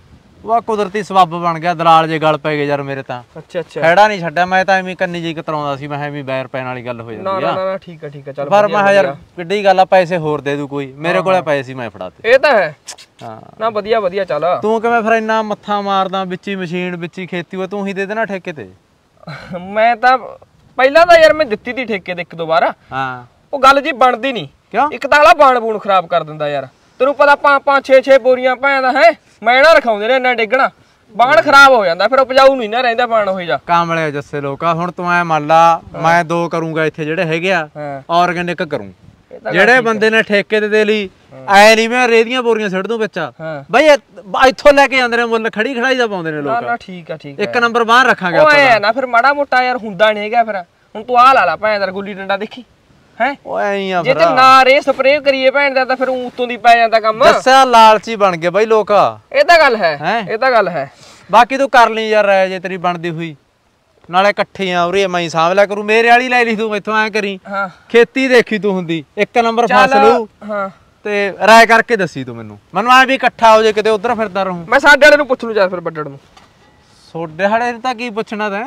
ਵਾ ਕੁਦਰਤੀ ਸਬੱਬ ਬਣ ਗਿਆ ਦਲਾਲ ਜੇ ਗੱਲ ਪੈ ਗਏ ਯਾਰ ਮੇਰੇ ਤਾਂ ਅੱਛਾ ਖੈੜਾ ਨਹੀਂ ਛੱਡਿਆ ਮੈਂ ਤਾਂ ਐਵੇਂ ਕੰਨੀ ਜੀ ਕਤਰਾਉਂਦਾ ਸੀ ਮੈਂ ਐਵੇਂ ਬੈਰ ਪੈਣ ਵਾਲੀ ਗੱਲ ਹੋ ਜਾਂਦੀ ਆ ਨਾ ਠੀਕ ਆ ਚੱਲ ਪਰ ਮੈਂ ਯਾਰ ਕਿੱਡੀ ਗੱਲ ਆ ਪੈਸੇ ਹੋਰ ਦੇ ਦੂ ਕੋਈ ਮੇਰੇ ਕੋਲੇ ਪਏ ਸੀ ਮੈਂ ਫੜਾਤੇ ਇਹ ਤਾਂ ਹੈ ਹਾਂ ਨਾ ਵਧੀਆ ਚੱਲ ਤੂੰ ਕਿਵੇਂ ਫਿਰ ਇੰਨਾ ਮੱਥਾ ਮਾਰਦਾ ਵਿੱਚ ਹੀ ਮਸ਼ੀਨ ਵਿੱਚ ਹੀ ਖੇਤੀ ਉਹ ਤੂੰ ਹੀ ਦੇ ਦੇਣਾ ਠੇਕੇ ਤੇ ਮੈਂ ਤਾਂ ਪਹਿਲਾਂ ਤਾਂ ਯਾਰ ਮੈਂ ਦਿੱਤੀ ਤੀ ਠੇਕੇ ਤੇ 1-2 ਵਾਰ ਹਾਂ ਉਹ ਗੱਲ ਜੀ ਬਣਦੀ ਨਹੀਂ ਕਿਉਂ ਇੱਕ ਤਾਂ ਅਗਲਾ ਬਾਣ ਬੂਣ ਖਰਾਬ ਕਰ ਦਿੰਦਾ ਯਾਰ ਤੈਨੂੰ ਪਤਾ 5-6 ਬੋਰੀਆਂ ਭਾਂ ਦਾ ਹੈ ਮੈਂ ਨਾ ਰਖਾਉਂਦੇ ਨੇ ਇੰਨਾ ਡਿੱਗਣਾ ਬਾਣ ਖਰਾਬ ਹੋ ਜਾਂਦਾ ਫਿਰ ਉਪਜਾਊ ਨਹੀਂ ਨਾ ਰਹਿੰਦਾ ਬਾਣ ਹੋਈ ਜਾ ਕਾਮਲੇ ਜੱਸੇ ਲੋਕਾ ਹੁਣ ਤੂੰ ਐ ਮੰਨ ਲਾ ਮੈਂ 2 ਕਰੂੰਗਾ ਇੱਥੇ ਜਿਹੜੇ ਹੈਗੇ ਆ ਆਰਗੈਨਿਕ ਕਰੂੰ ਜਿਹੜੇ ਬੰਦੇ ਨੇ ਠੇਕੇ ਤੇ ਦੇ ਲਈ ਐ ਨਹੀਂ ਮੈਂ ਰੇਦੀਆਂ ਬੋਰੀਆਂ ਸਿੱਟ ਦੂੰ ਵਿੱਚ ਬਈ ਇੱਥੋਂ ਲੈ ਕੇ ਜਾਂਦੇ ਨੇ ਮੁੱਲ ਖੜੀ ਖੜਾਈ ਦਾ ਪਾਉਂਦੇ ਨੇ ਲੋਕ ਨਾ ਠੀਕ ਆ ਇੱਕ ਨੰਬਰ ਬਾਹਰ ਰੱਖਾਂਗੇ ਆਪਾਂ ਓਏ ਨਾ ਫਿਰ ਮਾੜਾ ਮੋਟਾ ਯਾਰ ਹੁੰਦਾ ਨਹੀਂ ਹੈਗਾ ਫਿਰ ਹੁਣ ਤੂੰ ਆ ਲਾ ਲਾ ਭੈਣ ਦਾ ਗੁੱਲੀ ਡੰਡਾ ਦੇਖੀ ਹੈ ਓਏ ਐਂ ਆ ਜੇ ਤੇ ਨਾ ਰੇ ਸਪਰੇਅ ਕਰੀਏ ਭੈਣ ਦਾ ਤਾਂ ਫਿਰ ਉਤੋਂ ਦੀ ਪੈ ਜਾਂਦਾ ਕੰਮ ਦੱਸਿਆ ਲਾਲਚੀ ਬਣ ਗਏ ਬਈ ਲੋਕ ਇਹ ਤਾਂ ਗੱਲ ਹੈ ਬਾਕੀ ਤੂੰ ਕਰ ਲਈ ਯਾਰ ਜੇ ਤੇਰੀ ਬਣਦੀ ਹੋਈ ਨਾਲੇ ਇਕੱਠੇ ਆ ਉਰੇ ਮੈਂ ਸਾਂਭ ਲਿਆ ਕਰੂ ਮੇਰੇ ਵਾਲੀ ਲੈ ਲਈ ਤੂੰ ਇੱਥੋਂ ਐ ਕਰੀ ਖੇਤੀ ਦੇਖੀ ਤੂੰ ਹੁੰਦੀ 1 ਨੰਬਰ ਫਸਲੂ ਤੇ ਰਾਏ ਕਰਕੇ ਦੱਸੀ ਤੂੰ ਮੈਨੂੰ ਐ ਵੀ ਇਕੱਠਾ ਹੋ ਜੇ ਕਿਤੇ ਉਧਰ ਫਿਰਦਾ ਰਹੂੰ ਮੈਂ ਸਾਡੇ ਵਾਲੇ ਨੂੰ ਪੁੱਛ ਲੂ ਜਾ ਫਿਰ ਵੱਡੜ ਨੂੰ ਛੋਡੇ ਹਾਲੇ ਤਾਂ ਕੀ ਪੁੱਛਣਾ ਤੈਂ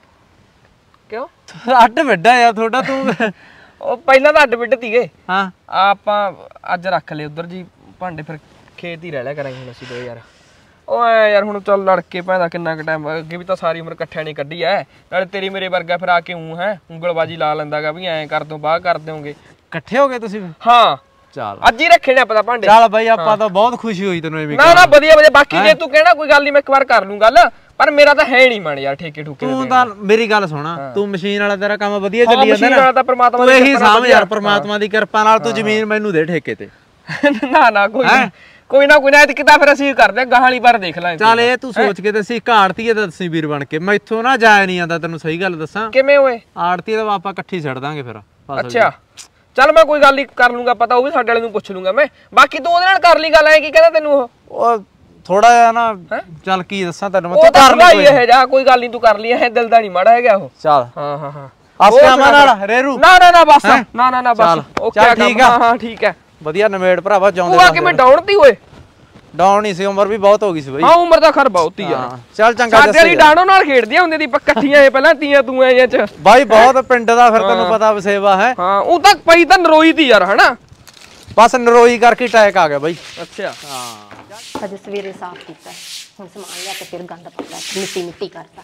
ਕਿਉਂ ਅੱਡ ਵੱਡਾ ਯਾਰ ਤੁਹਾਡਾ ਤੂੰ ਉਹ ਪਹਿਲਾਂ ਤਾਂ ਅੱਡ ਵਿੱਡ ਤੀਗੇ ਹਾਂ ਆਪਾਂ ਅੱਜ ਰੱਖ ਲਏ ਉਧਰ ਜੀ ਭਾਂਡੇ ਫਿਰ ਖੇਤ ਹੀ ਰਹਿ ਲਿਆ ਕਰਾਂਗੇ ਹੁਣ ਅਸੀਂ 2 ਯਾਰ ਓਏ ਯਾਰ ਹੁਣ ਚੱਲ ਲੜ ਕੇ ਪੈਂਦਾ ਕਿੰਨਾ ਕੁ ਟਾਈਮ ਅੱਗੇ ਵੀ ਤਾਂ ਸਾਰੀ ਉਮਰ ਇਕੱਠਿਆਂ ਨੇ ਕੱਢੀ ਐ ਨਾਲੇ ਤੇਰੀ ਮੇਰੇ ਵਰਗਾ ਫਿਰ ਆ ਕੇ ਹੈ ਉਂਗਲਬਾਜੀ ਲਾ ਲੈਂਦਾਗਾ ਵੀ ਐਂ ਕਰ ਦੋ ਬਾਹ ਕਰ ਦਿਓਗੇ ਇਕੱਠੇ ਹੋ ਗਏ ਤੁਸੀਂ ਹਾਂ ਚੱਲ ਅੱਜ ਹੀ ਰੱਖੇ ਨੇ ਆਪਾਂ ਭਾਂਡੇ ਚੱਲ ਬਾਈ ਆਪਾਂ ਤਾਂ ਬਹੁਤ ਖੁਸ਼ੀ ਹੋਈ ਤੈਨੂੰ ਐਵੇਂ ਨਾ ਵਧੀਆ ਬਾਕੀ ਜੇ ਤੂੰ ਕਹਿਣਾ ਕੋਈ ਗੱਲ ਨਹੀਂ ਮੈਂ ਇੱਕ ਵਾਰ ਕਰ ਲੂੰ ਗੱਲ ਪਰ ਮੇਰਾ ਤਾਂ ਹੈ ਨਹੀਂ ਮਨ ਯਾਰ ਠੇਕੇ ਠੁਕੇ ਤੂੰ ਤਾਂ ਮੇਰੀ ਗੱਲ ਸੁਣਾ ਤੂੰ ਮਸ਼ੀਨ ਵਾਲਾ ਤੇਰਾ ਕੰਮ ਵਧੀਆ ਚੱਲੀ ਜਾਂਦਾ ਮਸ਼ੀਨ ਵਾਲਾ ਤਾਂ ਪ੍ਰਮਾਤਮਾ ਦੀ ਇਹੀ ਸਾਮ ਯਾਰ ਪ੍ਰਮਾਤਮਾ ਦੀ ਕਿਰਪਾ ਨਾਲ ਤੂੰ ਜ਼ਮੀਨ ਮੈਨੂੰ ਦੇ ਠੇਕੇ ਤੇ ਨਾ ਕੋਈ ਨਾ ਕਿਤਾ ਫਿਰ ਅਸੀਂ ਕਰਦੇ ਗਾਹਾਂ ਵਾਲੀ ਵਾਰ ਦੇਖ ਲਾਂਗੇ ਚੱਲ ਇਹ ਤੂੰ ਸੋਚ ਕੇ ਦੱਸੀ ਆੜਤੀ ਤੇ ਦੱਸੀ ਵੀਰ ਬਣ ਕੇ ਮੈਥੋਂ ਨਾ ਜਾਇਆ ਨਹੀਂ ਆਂਦਾ ਤੈਨੂੰ ਸਹੀ ਗੱਲ ਦੱਸਾਂ ਕਿਵੇਂ ਓਏ ਆੜਤੀ ਦਾ ਆਪਾਂ ਇਕੱਠੀ ਛੱਡ ਦਾਂਗੇ ਫਿਰ ਅੱਛਾ ਚੱਲ ਮੈਂ ਕੋਈ ਗੱਲ ਨਹੀਂ ਕਰ ਲੂੰਗਾ ਪਤਾ ਉਹ ਵੀ ਸਾਡੇ ਵਾਲੇ ਨੂੰ ਪੁੱਛ ਲੂੰਗਾ ਮੈਂ ਬਾਕੀ ਤੂੰ ਉਹਦੇ ਨਾਲ ਕਰ ਲਈ ਗੱਲ ਐ ਕੀ ਕਹਿੰਦਾ ਤੈਨੂੰ ਉਹ ਥੋੜਾ ਜਿਹਾ ਨਾ ਚੱਲ ਕੀ ਦੱਸਾਂ ਤੈਨੂੰ ਮੈਂ ਕਰ ਲਈ ਇਹ ਜਾ ਕੋਈ ਗੱਲ ਨਹੀਂ ਤੂੰ ਕਰ ਲਈ ਇਹ ਦਿਲ ਦਾ ਨਹੀਂ ਮਾੜਾ ਹੈਗਾ ਉਹ ਚੱਲ ਹਾਂ ਆਸਮਾਨ ਨਾਲ ਰੇਰੂ ਨਾ ਬਸ ਨਾ ਬਸ ਓਕੇ ਠੀਕ ਆ ਹਾਂ ਠੀਕ ਹੈ ਵਧੀਆ ਨਵੇੜ ਭਰਾਵਾ ਜਾਉਂਦੇ ਤੂੰ ਆ ਕੇ ਮੈਂ ਡਾਉਣਤੀ ਓਏ ਡਾਉਣ ਨਹੀਂ ਸੀ ਉਮਰ ਵੀ ਬਹੁਤ ਹੋ ਗਈ ਸੀ ਬਈ ਹਾਂ ਉਮਰ ਤਾਂ ਖਰ ਬਹੁਤ ਹੀ ਆ ਚੱਲ ਚੰਗਾ ਸਾਡੇ ਵਾਲੀ ਡਾਣੋ ਨਾਲ ਖੇਡਦੀਆਂ ਹੁੰਦੀਆਂ ਦੀ ਇਕੱਠੀਆਂ ਇਹ ਪਹਿਲਾਂ ਤੀਆਂ ਤੂੰ ਐ ਚ ਬਾਈ ਬਹੁਤ ਪਿੰਡ ਦਾ ਫਿਰ ਤੈਨੂੰ ਪਤਾ ਵਸੇਵਾ ਹੈ ਹਾਂ ਉਹ ਤਾਂ ਪਈ ਤਾਂ ਨਰੋਈ ਦੀ ਯਾਰ ਹਨਾ ਬਸ ਨਰੋਈ ਕਰਕੇ ਅਟੈਕ ਆ ਗਿਆ ਬਾਈ ਅੱਛਾ ਹਾਂ ਅੱਜ ਸਵੇਰੇ ਸਾਫ਼ ਕੀਤਾ ਹੁਣ ਸਮਾਨ ਲਿਆ ਕੇ ਫਿਰ ਗੰਦ ਪਾਤਾ ਮਿੱਟੀ ਮਿੱਟੀ ਕਰਤਾ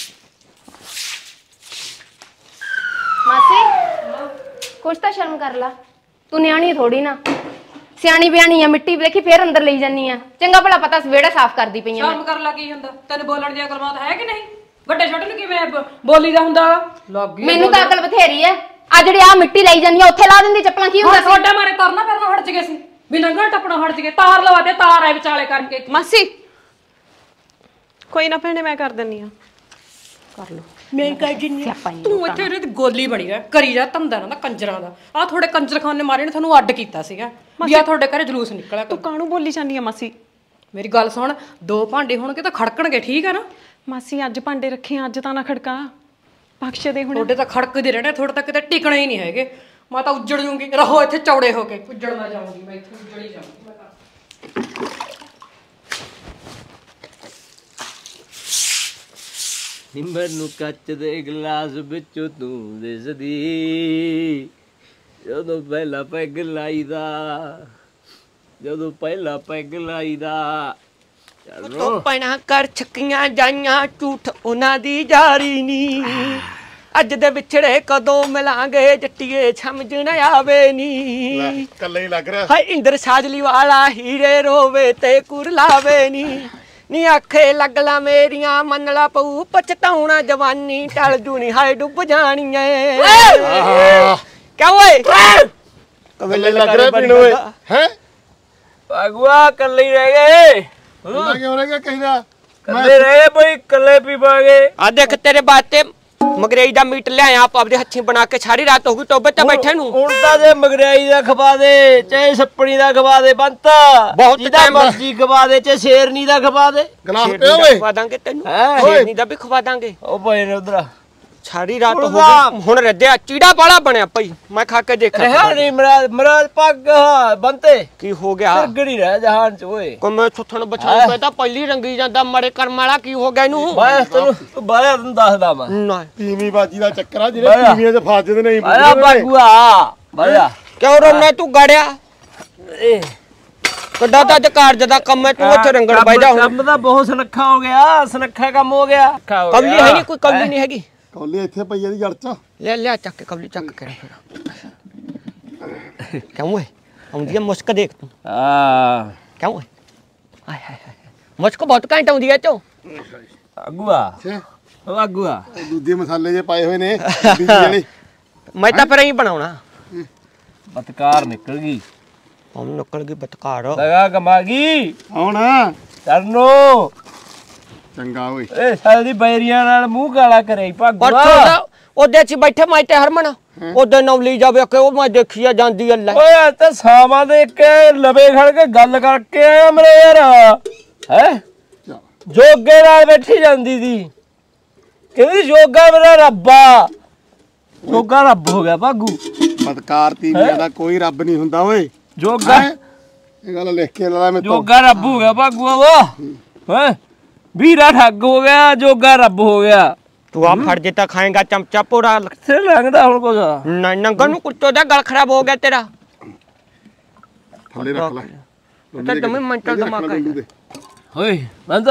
ਮਾਸੀ ਕੁਛ ਤਾਂ ਸ਼ਰਮ ਕਰ ਲਾ ਤੂੰ ਨਿਆਣੀ ਥੋੜੀ ਨਾ ਸਿਆਣੀ ਬਿਆਣੀ ਆ ਮਿੱਟੀ ਦੇਖੀ ਫੇਰ ਅੰਦਰ ਲਈ ਜਾਨੀ ਆ ਚੰਗਾ ਭਲਾ ਪਤਾ ਵਿਹੜਾ ਸਾਫ਼ ਕਰਦੀ ਪਈ ਆ ਸ਼ਰਮ ਕਰ ਲਾ ਕੀ ਹੁੰਦਾ ਤੈਨੂੰ ਬੋਲਣ ਦੀ ਅਕਲ ਬਾਤ ਹੈ ਕਿ ਨਹੀਂ ਵੱਡੇ ਛੋਟੇ ਨੂੰ ਕਿਵੇਂ ਬੋਲੀ ਦਾ ਹੁੰਦਾ ਲੱਗੀ ਮੈਨੂੰ ਤਾਂ ਅਕਲ ਬਥੇਰੀ ਐ ਆ ਜਿਹੜੀ ਆ ਮਿੱਟੀ ਲਈ ਜਾਨੀ ਆ ਉੱਥੇ ਲਾ ਦਿੰਦੀ ਚੱਪਲਾਂ ਕੀ ਹੁੰਦਾ ਛੋਟੇ ਮਾਰੇ ਤਰਨਾ ਫਿਰਨਾ ਹਟ ਗਏ ਸੀ ਵੀ ਲੰਘਣ ਟੱਪਣਾ ਹਟ ਗਏ ਤਾਰ ਲਵਾ ਦੇ ਤਾਰ ਐ ਵਿਚਾਲੇ ਕਰਕੇ ਮਾਸੀ ਕੋਈ ਨਾ ਭੈਣੇ ਮੈਂ ਕਰ ਦਿੰਨੀ ਆ ਕਰ ਲੋ ਮੈਂ ਕਹਿ ਜਿੰਨੀ ਤੂੰ ਇੱਥੇ ਇਹਦੀ ਗੋਲੀ ਬਣੀ ਰਹਿ ਕਰੀ ਜਾ ਧੰਦਾ ਨਾ ਕੰਜਰਾਂ ਦਾ ਆ ਥੋੜੇ ਕੰਜਰਖਾਨੇ ਮਾਰੇ ਨੇ ਤੁਹਾਨੂੰ ਅੱਡ ਕੀਤਾ ਸੀਗਾ ਵੀ ਆ ਤੁਹਾਡੇ ਘਰੇ ਜਲੂਸ ਨਿਕਲਿਆ ਤੂੰ ਕਾਹਨੂੰ ਬੋਲੀ ਜਾਂਦੀ ਆ ਮਾਸੀ ਮੇਰੀ ਗੱਲ ਸੁਣ 2 ਭਾਂਡੇ ਹੋਣਗੇ ਤਾਂ ਖੜਕਣਗੇ ਠੀਕ ਆ ਨਾ ਮਾਸੀ ਅੱਜ ਭਾਂਡੇ ਰੱਖੇ ਅੱਜ ਤਾਂ ਨਾ ਖੜਕਾ ਬਖਸ਼ ਦੇ ਹੁਣ ਤੁਹਾਡੇ ਤਾਂ ਖੜਕਦੇ ਰਹਿਣੇ ਤੁਹਾਡੇ ਤਾਂ ਕਿਤੇ ਟਿਕਣਾ ਹੀ ਨਹੀਂ ਹੈਗੇ ਮੈਂ ਤਾਂ ਉੱਜੜ ਜੂੰਗੀ ਰਹੋ ਇੱਥੇ ਚੌੜੇ ਹੋ ਕੇ ਉੱਜੜ ਨਾ ਜਾਊਂਗੀ ਮੈਂ ਇੱਥੇ ਉੱਜੜ ਹੀ ਜਾਊਂਗੀ ਮੈਂ ਨਿੰਬਰ ਨੂੰ ਕੱਚ ਦੇ ਗਲਾਸ ਵਿੱਚੋਂ ਤੂੰ ਦਿਸਦੀ ਜਦੋਂ ਪਹਿਲਾ ਪੈਗ ਲਾਈਦਾ ਤੋ ਪੈਣਾ ਕਰ ਛੱਕੀਆਂ ਜਾਈਆਂ ਝੂਠ ਉਹਨਾਂ ਦੀ ਜਾਰੀ ਨੀ ਅੱਜ ਦੇ ਵਿਛੜੇ ਕਦੋਂ ਮਿਲਾਂਗੇ ਜੱਟੀਏ ਸਮਝਣ ਆਵੇ ਨੀ ਕੱਲੇ ਹੀ ਲੱਗ ਰਿਹਾ ਹਾਏ ਇੰਦਰ ਸਾਜਲੀ ਵਾਲਾ ਹੀਰੇ ਰੋਵੇ ਤੇ ਕੁਰਲਾਵੇ ਨੀ ਆਖੇ ਲੱਗਲਾ ਮੇਰੀਆਂ ਮੰਨਲਾ ਪਊ ਪਛਤਾਉਣਾ ਜਵਾਨੀ ਟਲ ਜੂਣੀ ਹਾਏ ਡੁੱਬ ਜਾਣੀ ਐ ਕਿਉਂ ਓਏ ਕੱਲੇ ਲੱਗ ਰਿਹਾ ਪੀਣ ਓਏ ਹੈ ਅਗਵਾ ਕੱਲੇ ਹੀ ਰਹਿ ਗਏ ਕੱਲਾ ਕਿਉਂ ਰਹਿ ਗਿਆ ਕਹਿੰਦਾ ਕੱਲੇ ਰਹੇ ਬਈ ਕੱਲੇ ਪੀਵਾਂਗੇ ਆ ਦੇਖ ਤੇਰੇ ਬਾਤੇ ਮਗਰੇਈ ਦਾ ਮੀਟ ਲਿਆਇਆ ਆਪ ਆਪਦੇ ਹੱਥੀਂ ਬਣਾ ਕੇ ਸਾਰੀ ਰਾਤ ਹੋ ਗਈ ਟੋਬੇ ਤੇ ਬੈਠੇ ਨੂੰ ਹੁਣ ਤਾਂ ਜੇ ਮਗਰਾਈ ਦਾ ਖਵਾ ਦੇ ਚਾਹੇ ਸੱਪਣੀ ਦਾ ਖਵਾ ਦੇ ਬੰਤ ਜਿਹਦਾ ਮਰਜ਼ੀ ਖਵਾ ਦੇ ਚਾਹੇ ਸ਼ੇਰਨੀ ਦਾ ਖਵਾ ਦੇ ਗਲਾਸ ਪਿਆ ਓਏ ਖਵਾ ਦਾਂਗੇ ਤੈਨੂੰ ਸ਼ੇਰਨੀ ਦਾ ਵੀ ਖਵਾ ਦਾਂਗੇ ਉਹ ਪਏ ਨੇ ਉਧਰ ਸਾਰੀ ਰਾਤ ਹੋ ਗਈ ਹੁਣ ਰੱਦਿਆ ਚੀੜਾ ਬਾਲਾ ਬਣਿਆ ਪਈ ਮੈਂ ਖਾ ਕੇ ਦੇਖਾਂ ਰਹਿ ਨਹੀਂ ਮਰਾਜ ਪੱਗ ਬੰਤੇ ਕੀ ਹੋ ਗਿਆ ਸਰਗੜੀ ਰਹਿ ਜਹਾਨ ਚ ਓਏ ਮੈਂ ਸੁੱਥਣ ਬਛਾਈ ਪਏ ਤਾਂ ਪਹਿਲੀ ਰੰਗੀ ਜਾਂਦਾ ਮੜੇ ਕਰਮ ਵਾਲਾ ਕੀ ਹੋ ਗਿਆ ਇਹਨੂੰ ਮੈਂ ਤੈਨੂੰ ਬਾਇਆ ਤੈਨੂੰ ਦੱਸਦਾ ਮੈਂ ਨਾ ਤੀਵੀਂ ਬਾਜੀ ਦਾ ਚੱਕਰ ਆ ਜਿਹੜੇ ਤੀਵੀਆਂ 'ਚ ਫਸ ਜਾਂਦੇ ਨਹੀਂ ਆਇਆ ਬਾਗੂਆ ਬਾਇਆ ਕਿਉਂ ਰੋਣਾ ਤੂੰ ਗੜਿਆ ਇਹ ਕੱਡਾ ਤਾਂ ਅੱਜ ਕਾਰਜ ਦਾ ਕੰਮ ਹੈ ਤੂੰ ਉੱਥੇ ਰੰਗਣ ਬੈਠਾ ਹੁਣ ਕੰਮ ਤਾਂ ਬਹੁਤ ਸੁਨੱਖਾ ਹੋ ਗਿਆ ਸੁਨੱਖਾ ਕੰਮ ਹੋ ਗਿਆ ਕਵਲੀ ਹੈ ਨਹੀਂ ਕੋਈ ਕਵਲੀ ਨਹੀਂ ਹੈਗੀ ਕੌਲੀ ਇੱਥੇ ਪਈ ਇਹਦੀ ਜੜ 'ਚ ਲੈ ਚੱਕ ਕੇ ਕਵਲੀ ਚੱਕ ਕੇ ਕਿਉਂ ਓਏ ਆਉਂਦੀ ਹੈ ਮੁਸਕ ਦੇਖ ਤੂੰ ਕਿਉਂ ਓਏ ਆਏ ਹਾਏ ਮੁਸਕ ਬਹੁਤ ਘੈਂਟ ਆਉਂਦੀ ਹੈ ਚੋ ਆਗੂਆ ਉਹ ਆਗੂਆ ਦੂਜੇ ਮਸਾਲੇ ਜੇ ਪਾਏ ਹੋਏ ਨੇ ਬੀਜੀ ਵਾਲੇ ਮੈਂ ਤਾਂ ਪਰ ਹੀ ਬਣਾਉਣਾ ਬਤਕਾਰ ਨਿਕਲ ਗਈ ਹੁਣ ਨਿਕਲ ਗਈ ਬਤਕਾਰ ਲਗਾ ਕਮਾ ਗਈ ਹੁਣ ਕਰਨੋ ਚੰਗਾ ਓਏ ਏ ਸਾਡੀ ਬੈਰੀਆਂ ਨਾਲ ਮੂੰਹ ਕਾਲਾ ਕਰੇ ਭਾਗੂਆ ਉਹਦੇ ਚ ਬੈਠੇ ਮੈਂ ਤੇ ਹਰਮਨ ਉਹਦੇ ਨਾਲ ਲਈ ਜਾਵੇ ਕਿ ਉਹ ਮੈਂ ਦੇਖੀਆ ਜਾਂਦੀ ਅੱਲਾ ਓਏ ਤੇ ਸਾਵਾਂ ਦੇ ਕੇ ਲਵੇ ਖੜ ਕੇ ਗੱਲ ਕਰਕੇ ਆਇਆ ਮੇਰੇ ਯਾਰ ਹੈ ਜੋਗੇ ਨਾਲ ਬੈਠੀ ਜਾਂਦੀ ਸੀ ਕਹਿੰਦੀ ਜੋਗਾ ਮੇਰਾ ਰੱਬਾ ਜੋਗਾ ਰੱਬ ਹੋ ਗਿਆ ਭਾਗੂ ਬਦਕਾਰ ਤੀਵੀਆਂ ਦਾ ਕੋਈ ਰੱਬ ਨਹੀਂ ਹੁੰਦਾ ਓਏ ਜੋਗਾ ਇਹ ਗੱਲ ਲਿਖ ਕੇ ਲਾ ਮੈਂ ਜੋਗਾ ਰੱਬ ਹੋ ਗਿਆ ਭਾਗੂਆ ਵਾ ਹੈ ਵੀਰਾ ਠੱਗ ਹੋ ਗਿਆ ਜੋਗਾ ਰੱਬ ਹੋ ਗਿਆ ਤੂੰ ਆ ਫੜ ਜੇ ਤਾਂ ਖਾਏਗਾ ਚਮਚਾ ਪੂਰਾ ਕਿੱਥੇ ਲੰਘਦਾ ਹੁਣ ਕੁਝ ਨੰਗਨ ਨੂੰ ਕੁੱਤੋ ਦਾ ਗਲ ਖਰਾਬ ਹੋ ਗਿਆ ਤੇਰਾ ਥਾਲੇ ਰੱਖ ਲੈ ਤੇ ਤੁਮੇ ਮੈਂਟਲ ਦਿਮਾਗ ਹੈ ਓਏ ਬੰਦ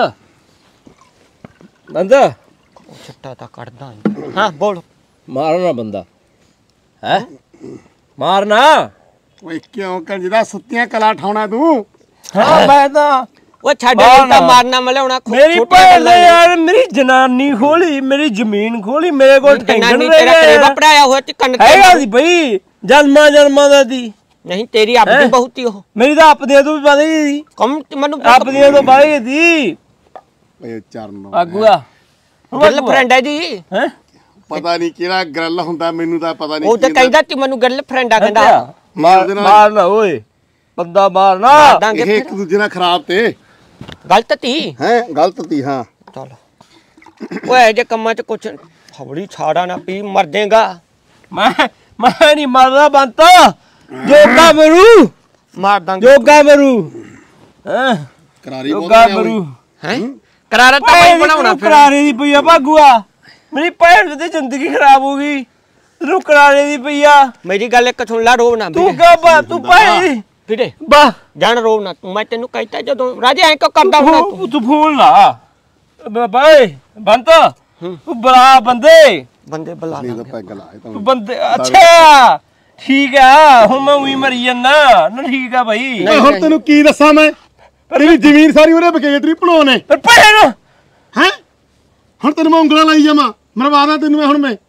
ਛੱਟਾ ਤਾਂ ਕੱਢਦਾ ਹਾਂ ਬੋਲ ਮਾਰਨਾ ਬੰਦਾ ਹੈ ਮਾਰਨਾ ਓਏ ਕਿਉਂ ਕੰਜਦਾ ਸੁੱਤੀਆਂ ਕਲਾ ਠਾਉਣਾ ਤੂੰ ਹਾਂ ਮੈਂ ਤਾਂ ਉਹ ਛੱਡ ਤਾਂ ਮਾਰਨਾ ਮਲਾਉਣਾ ਮੇਰੀ ਭੈਣ ਦੇ ਯਾਰ ਮੇਰੀ ਜਨਾਨੀ ਖੋਲੀ ਮੇਰੀ ਜ਼ਮੀਨ ਖੋਲੀ ਮੇਰੇ ਕੋਲ ਟੈਂਸ਼ਨ ਰਹਿ ਗਿਆ ਪੜਾਇਆ ਹੋਇਆ ਤੇ ਕੰਨ ਹੈਗਾ ਸੀ ਬਈ ਜਨਮਾਂ ਦਾ ਦੀ ਨਹੀਂ ਤੇਰੀ ਆਪਣੀ ਬਹੁਤੀ ਉਹ ਮੇਰੀ ਤਾਂ ਆਪਦੀਆਂ ਤੋਂ ਵੀ ਵੱਧ ਗਈ ਸੀ ਕਮ ਮੈਨੂੰ ਆਪਦੀਆਂ ਤੋਂ ਵੱਧ ਗਈ ਸੀ ਓਏ ਚਰਨ ਆਗੂਆ ਗਰਲਫ੍ਰੈਂਡ ਹੈ ਜੀ ਹੈ ਪਤਾ ਨਹੀਂ ਕਿਹੜਾ ਗਰਲ ਹੁੰਦਾ ਮੈਨੂੰ ਤਾਂ ਪਤਾ ਨਹੀਂ ਉਹ ਤਾਂ ਕਹਿੰਦਾ ਕਿ ਮੈਨੂੰ ਗਰਲਫ੍ਰੈਂਡ ਆ ਕਹਿੰਦਾ ਮਾਰਨਾ ਓਏ ਬੰਦਾ ਮਾਰਨਾ ਇਹ ਇੱਕ ਦੂਜੇ ਨਾਲ ਖਰਾਬ ਤੇ ਗਲਤ ਤੀ ਹੈ ਗਲਤ ਤੀ ਹਾਂ ਚਲ ਓਏ ਜੇ ਕੰਮਾਂ 'ਚ ਕੁਛ ਹਵੜੀ ਛਾੜਾ ਨਾ ਪੀ ਮਰ ਜਾਏਗਾ ਮੈਂ ਨਹੀਂ ਮਰਦਾ ਬੰਤਾ ਜੋਗਾ ਮਰੂ ਮਾਰ ਦਾਂਗੇ ਜੋਗਾ ਮਰੂ ਕਰਾਰੀ ਬਹੁਤ ਗੱਭਰੂ ਹੈ ਕਰਾਰਾ ਤਾਂ ਮੈਂ ਬਣਾਉਣਾ ਫਿਰ ਕਰਾਰੇ ਦੀ ਪਈ ਆ ਭਾਗੂਆ ਮੇਰੀ ਭੈਣ ਦੀ ਜ਼ਿੰਦਗੀ ਖਰਾਬ ਹੋ ਗਈ ਤੈਨੂੰ ਕਰਾਰੇ ਦੀ ਪਈ ਆ ਮੇਰੀ ਗੱਲ ਇੱਕ ਸੁਣ ਲੈ ਰੋਵ ਨਾ ਤੂੰ ਗੱਭਾ ਤੂੰ ਭਾਈ ਵੀਰੇ ਬਾ ਜਾਣ ਰੋਵ ਨਾ ਤੂੰ ਮੈਂ ਤੈਨੂੰ ਕਹਿਤਾ ਜਦੋਂ ਰਾਜੇ ਐਂ ਕਿਉਂ ਕਰਦਾ ਹੁਣ ਤੂੰ ਫੋਨ ਲਾ ਬਾਏ ਬੰਤ ਤੂੰ ਬੁਲਾ ਬੰਦੇ ਬੁਲਾ ਨਹੀਂ ਤਾਂ ਪੈਗ ਲਾਏ ਤਾਂ ਬੰਦੇ ਅੱਛਾ ਠੀਕ ਆ ਹੁਣ ਮੈਂ ਉਹੀ ਮਰੀ ਜਾਂਦਾ ਨਾ ਠੀਕ ਆ ਭਾਈ ਹੁਣ ਤੈਨੂੰ ਕੀ ਦੱਸਾਂ ਮੈਂ ਤੇਰੀ ਜ਼ਮੀਨ ਸਾਰੀ ਉਹਨੇ ਬਕੇਤਰੀ ਭਣੋਨੇ ਪਰ ਭੈਣ ਨੂੰ ਹੈ ਹੁਣ ਤੈਨੂੰ ਮੈਂ ਉਂਗਲਾਂ ਲਾਈ ਜਾਵਾਂ ਮਰਵਾਦਾ ਤੈਨੂੰ ਮੈਂ ਹੁਣ ਮੈਂ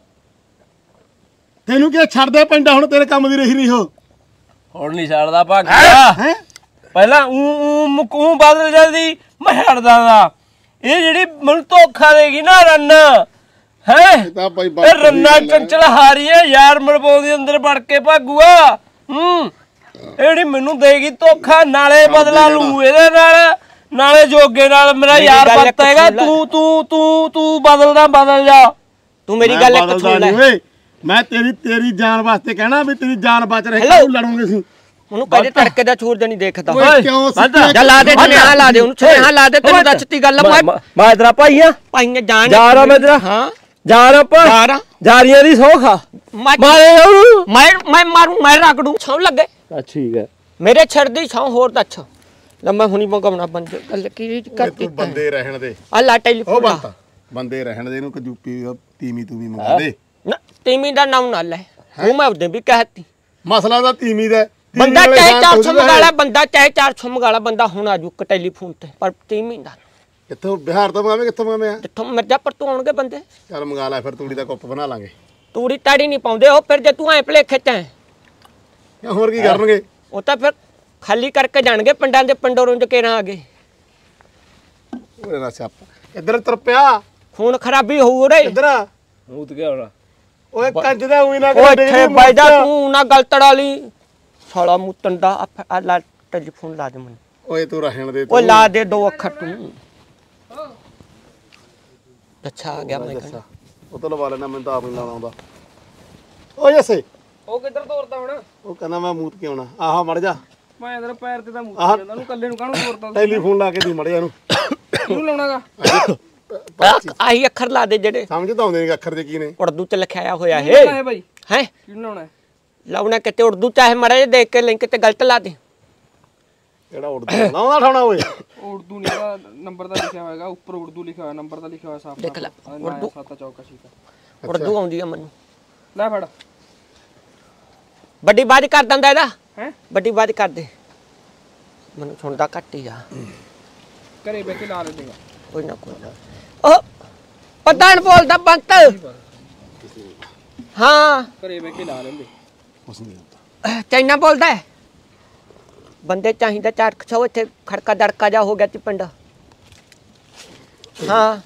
ਤੈਨੂੰ ਕੀ ਛੱਡਦੇ ਪਿੰਡਾ ਹੁਣ ਤੇਰੇ ਕੰਮ ਦੀ ਰਹੀ ਨਹੀਂ ਹੋ ਹੁਣ ਨਹੀਂ ਛੱਡਦਾ ਭਾਗਿਆ ਹੈ ਪਹਿਲਾਂ ਉਹ ਬਦਲ ਜਾਂਦੀ ਮੈਂ ਛੱਡਦਾ ਦਾ ਇਹ ਜਿਹੜੀ ਮੈਨੂੰ ਧੋਖਾ ਦੇਗੀ ਨਾ ਰੰਨ ਹੈ ਤਾਂ ਭਾਈ ਇਹ ਰੰਨਾ ਕੰਚਲ ਹਾਰੀਆਂ ਯਾਰ ਮਰਵਾਉਂਦੀ ਅੰਦਰ ਵੜ ਕੇ ਭਾਗੂਆ ਇਹ ਜਿਹੜੀ ਮੈਨੂੰ ਦੇਗੀ ਧੋਖਾ ਨਾਲੇ ਬਦਲਾ ਲੂ ਇਹਦੇ ਨਾਲ ਨਾਲੇ ਜੋਗੇ ਨਾਲ ਮੇਰਾ ਯਾਰ ਬੰਤ ਹੈਗਾ ਤੂੰ ਬਦਲ ਜਾ ਤੂੰ ਮੇਰੀ ਗੱਲ ਇੱਕ ਸੁਣ ਲੈ ਓਏ ਮੈਂ ਤੇਰੀ ਜਾਨ ਵਾਸਤੇ ਕਹਿਣਾ ਵੀ ਤੇਰੀ ਜਾਨ ਬਚ ਰਹੀ ਤੂੰ ਲੜੋਗੇ ਸੀ ਉਹਨੂੰ ਕਹਿੰਦੇ ਤੜਕੇ ਦਾ ਛੂਰ ਨਹੀਂ ਦੇਖਦਾ ਓਏ ਕਿਉਂ ਜਾ ਲਾ ਦੇ ਨਿਆਂ ਲਾ ਦੇ ਉਹਨੂੰ ਛੇਹਾਂ ਲਾ ਦੇ ਤੈਨੂੰ ਦੱਸਤੀ ਗੱਲ ਮੈਂ ਤੇਰਾ ਭਾਈ ਆ ਭਾਈਆਂ ਜਾਣ ਜਾ ਰਹਾ ਮੈਂ ਤੇਰਾ ਹਾਂ ਜਾ ਰਹਾ ਜਾਰੀਆਂ ਦੀ ਸੌ ਖਾ ਮਾਰੇ ਉਹਨੂੰ ਮੈਂ ਮਾਰੂ ਮੈਂ ਰਗੜੂ ਛਾਂ ਲੱਗੇ ਠੀਕ ਹੈ ਮੇਰੇ ਛੜਦੀ ਛਾਂ ਹੋਰ ਤਾਂ ਅੱਛਾ ਲੰਮਾ ਹੁਣੀ ਮੰਗਵਣਾ ਬੰਦੇ ਗੱਲ ਕੀ ਕਰਤੀ ਤੂੰ ਬੰਦੇ ਰਹਿਣ ਦੇ ਆ ਲਾ ਟੈਲੀਫੋਨ ਉਹ ਬੰਦਾ ਬੰਦੇ ਰਹਿਣ ਦੇ ਇਹਨੂੰ ਕਜੂਪੀ ਤੀਮੀ ਤੂੰ ਵੀ ਮੰਗਾ ਦੇ ਨਾ ਤੀਮੀ ਦਾ ਨਾਮ ਨਾ ਲੈ ਉਹ ਮੈਂ ਉਹਦੇ ਵੀ ਕਹਿਤੀ ਮਸਲਾ ਦਾ ਤੀਮੀ ਦਾ ਬੰਦਾ ਚਾਹੇ 400 ਮੰਗਾਲਾ ਬੰਦਾ ਚਾਹੇ 400 ਮੰਗਾਲਾ ਬੰਦਾ ਹੁਣ ਆਜੂ ਟੈਲੀਫੋਨ ਤੇ ਪਰ ਤੀਮੀ ਦਾ ਕਿੱਥੋਂ ਬਿਹਾਰ ਤੋਂ ਮੰਗਾਵੇਂ ਕਿੱਥੋਂ ਮੰਗਾਵੇਂ ਆ ਜਿੱਥੋਂ ਮਿਰਜ਼ਾਪੁਰ ਤੋਂ ਆਉਣਗੇ ਬੰਦੇ ਚੱਲ ਮੰਗਾ ਲੈ ਫਿਰ ਤੂੜੀ ਦਾ ਕੁੱਪ ਬਣਾ ਲਾਂਗੇ ਤੂੜੀ ਤਾੜੀ ਨਹੀਂ ਪਾਉਂਦੇ ਉਹ ਫਿਰ ਜੇ ਤੂੰ ਐ ਭਲੇਖੇ ਚ ਹੋਰ ਕੀ ਕਰਨਗੇ ਉਹ ਤਾਂ ਫਿਰ ਖਾਲੀ ਕਰਕੇ ਜਾਣਗੇ ਪਿੰਡਾਂ ਦੇ ਪਿੰਡੋਂ ਚ ਕੇਰਾਂ ਆ ਗਏ ਓਏ ਨਾ ਸਿਆਪਾ ਇੱਧਰ ਤੁਰ ਪਿਆ ਖੂਨ ਖਰਾਬੀ ਹੋਊ ਰੇ ਇੱਧਰ ਮੂਤ ਗਿਆ ਹੋਣਾ ਓਏ ਕੰਜ ਦਾ ਉਹੀ ਨਾ ਓਏ ਇੱਥੇ ਬਾਈਦਾ ਤੂੰ ਨਾ ਗਲਤੜਾ ਲਈ ਸਾਲਾ ਮੂਤਨ ਦਾ ਆ ਲਾ ਟੈਲੀਫੋਨ ਲਾ ਦੇ ਮੈਨੂੰ ਓਏ ਤੂੰ ਰਹਿਣ ਦੇ ਓਏ ਲਾ ਦੇ ਦੋ ਅੱਖਰ ਤੂੰ ਅੱਛਾ ਆ ਗਿਆ ਮੈਂ ਕਹਿੰਦਾ ਉਹ ਤੋਂ ਲਵਾ ਲੈਣਾ ਮੈਨੂੰ ਤਾਂ ਆਪ ਨਹੀਂ ਲਾਉਣਾ ਆਉਂਦਾ ਓ ਜੱਸੇ ਉਹ ਕਿੱਧਰ ਤੋਰਦਾ ਹੁਣ ਉਹ ਕਹਿੰਦਾ ਮੈਂ ਮੂਤ ਕੇ ਆਉਣਾ ਆਹ ਮੜ ਜਾ ਮੈਂ ਇਧਰ ਪੈਰ ਤੇ ਤਾਂ ਮੂਤ ਜਾਂਦਾ ਉਹਨੂੰ ਕੱਲੇ ਨੂੰ ਕਾਹਨੂੰ ਤੋਰਦਾ ਟੈਲੀਫੋਨ ਲਾ ਕੇ ਦੀ ਮੜ ਜਾ ਇਹਨੂੰ ਕਿਹਨੂੰ ਲਾਉਣਾਗਾ ਆਹੀ ਅੱਖਰ ਲਾ ਦੇ ਜਿਹੜੇ ਸਮਝ ਤਾਂ ਆਉਂਦੇ ਨਹੀਂ ਅੱਖਰ ਦੇ ਕੀ ਨੇ ਉਰਦੂ ਚ ਲਿਖਿਆ ਹੋਇਆ ਹੈ ਹੈ ਭਾਈ ਹੈ ਕਿਹਨੂੰ ਲਾਉਣਾ ਲਾਉਣਾ ਕਿਤੇ ਉਰਦੂ ਚਾਹੇ ਮੜੇ ਦੇਖ ਕੇ ਲਿੰਕ ਤੇ ਗਲਤ ਲਾ ਦੇ ਕਿਹੜਾ ਉਰਦੂ ਲਾਉਂਦਾ ਠਾਉਣਾ ਓਏ ਉਰਦੂ ਨਹੀਂ ਨੰਬਰ ਦਾ ਲਿਖਿਆ ਹੋਏਗਾ ਉੱਪਰ ਉਰਦੂ ਲਿਖਿਆ ਹੋਇਆ ਨੰਬਰ ਦਾ ਲਿਖਿਆ ਹੋਇਆ ਸਾਫ ਦੇਖ ਲੈ ਉਰਦੂ 7 ਚੌਕਾ ਸ਼ੀਕਾ ਉਰਦੂ ਆਉਂਦੀ ਆ ਮੈਨੂੰ ਲੈ ਫੜ ਵੱਡੀ ਬਾਤ ਕਰ ਦਿੰਦਾ ਇਹਦਾ ਹੈ ਵੱਡੀ ਬਾਤ ਕਰ ਦੇ ਮੈਨੂੰ ਸੁਣਦਾ ਘੱਟ ਹੀ ਆ ਘਰੇ ਬੈ ਕੇ ਲਾ ਲੈਂਗਾ ਕੋਈ ਨਾ ਉਹ ਪਤਾਨ ਬੋਲਦਾ ਬੰਤ ਹਾਂ ਘਰੇ ਬੈ ਕੇ ਲਾ ਲੈਂਦੇ ਕੁਛ ਨਹੀਂ ਹੁੰਦਾ ਚਾਈਨਾ ਬੋਲਦਾ ਹੈ ਬੰਦੇ ਚਾਹੀਦਾ 400 ਇੱਥੇ ਖੜਕਾ ਦੜਕਾ ਜਾ ਹੋ ਗਿਆ ਤੀ ਪਿੰਡ ਹਾਂ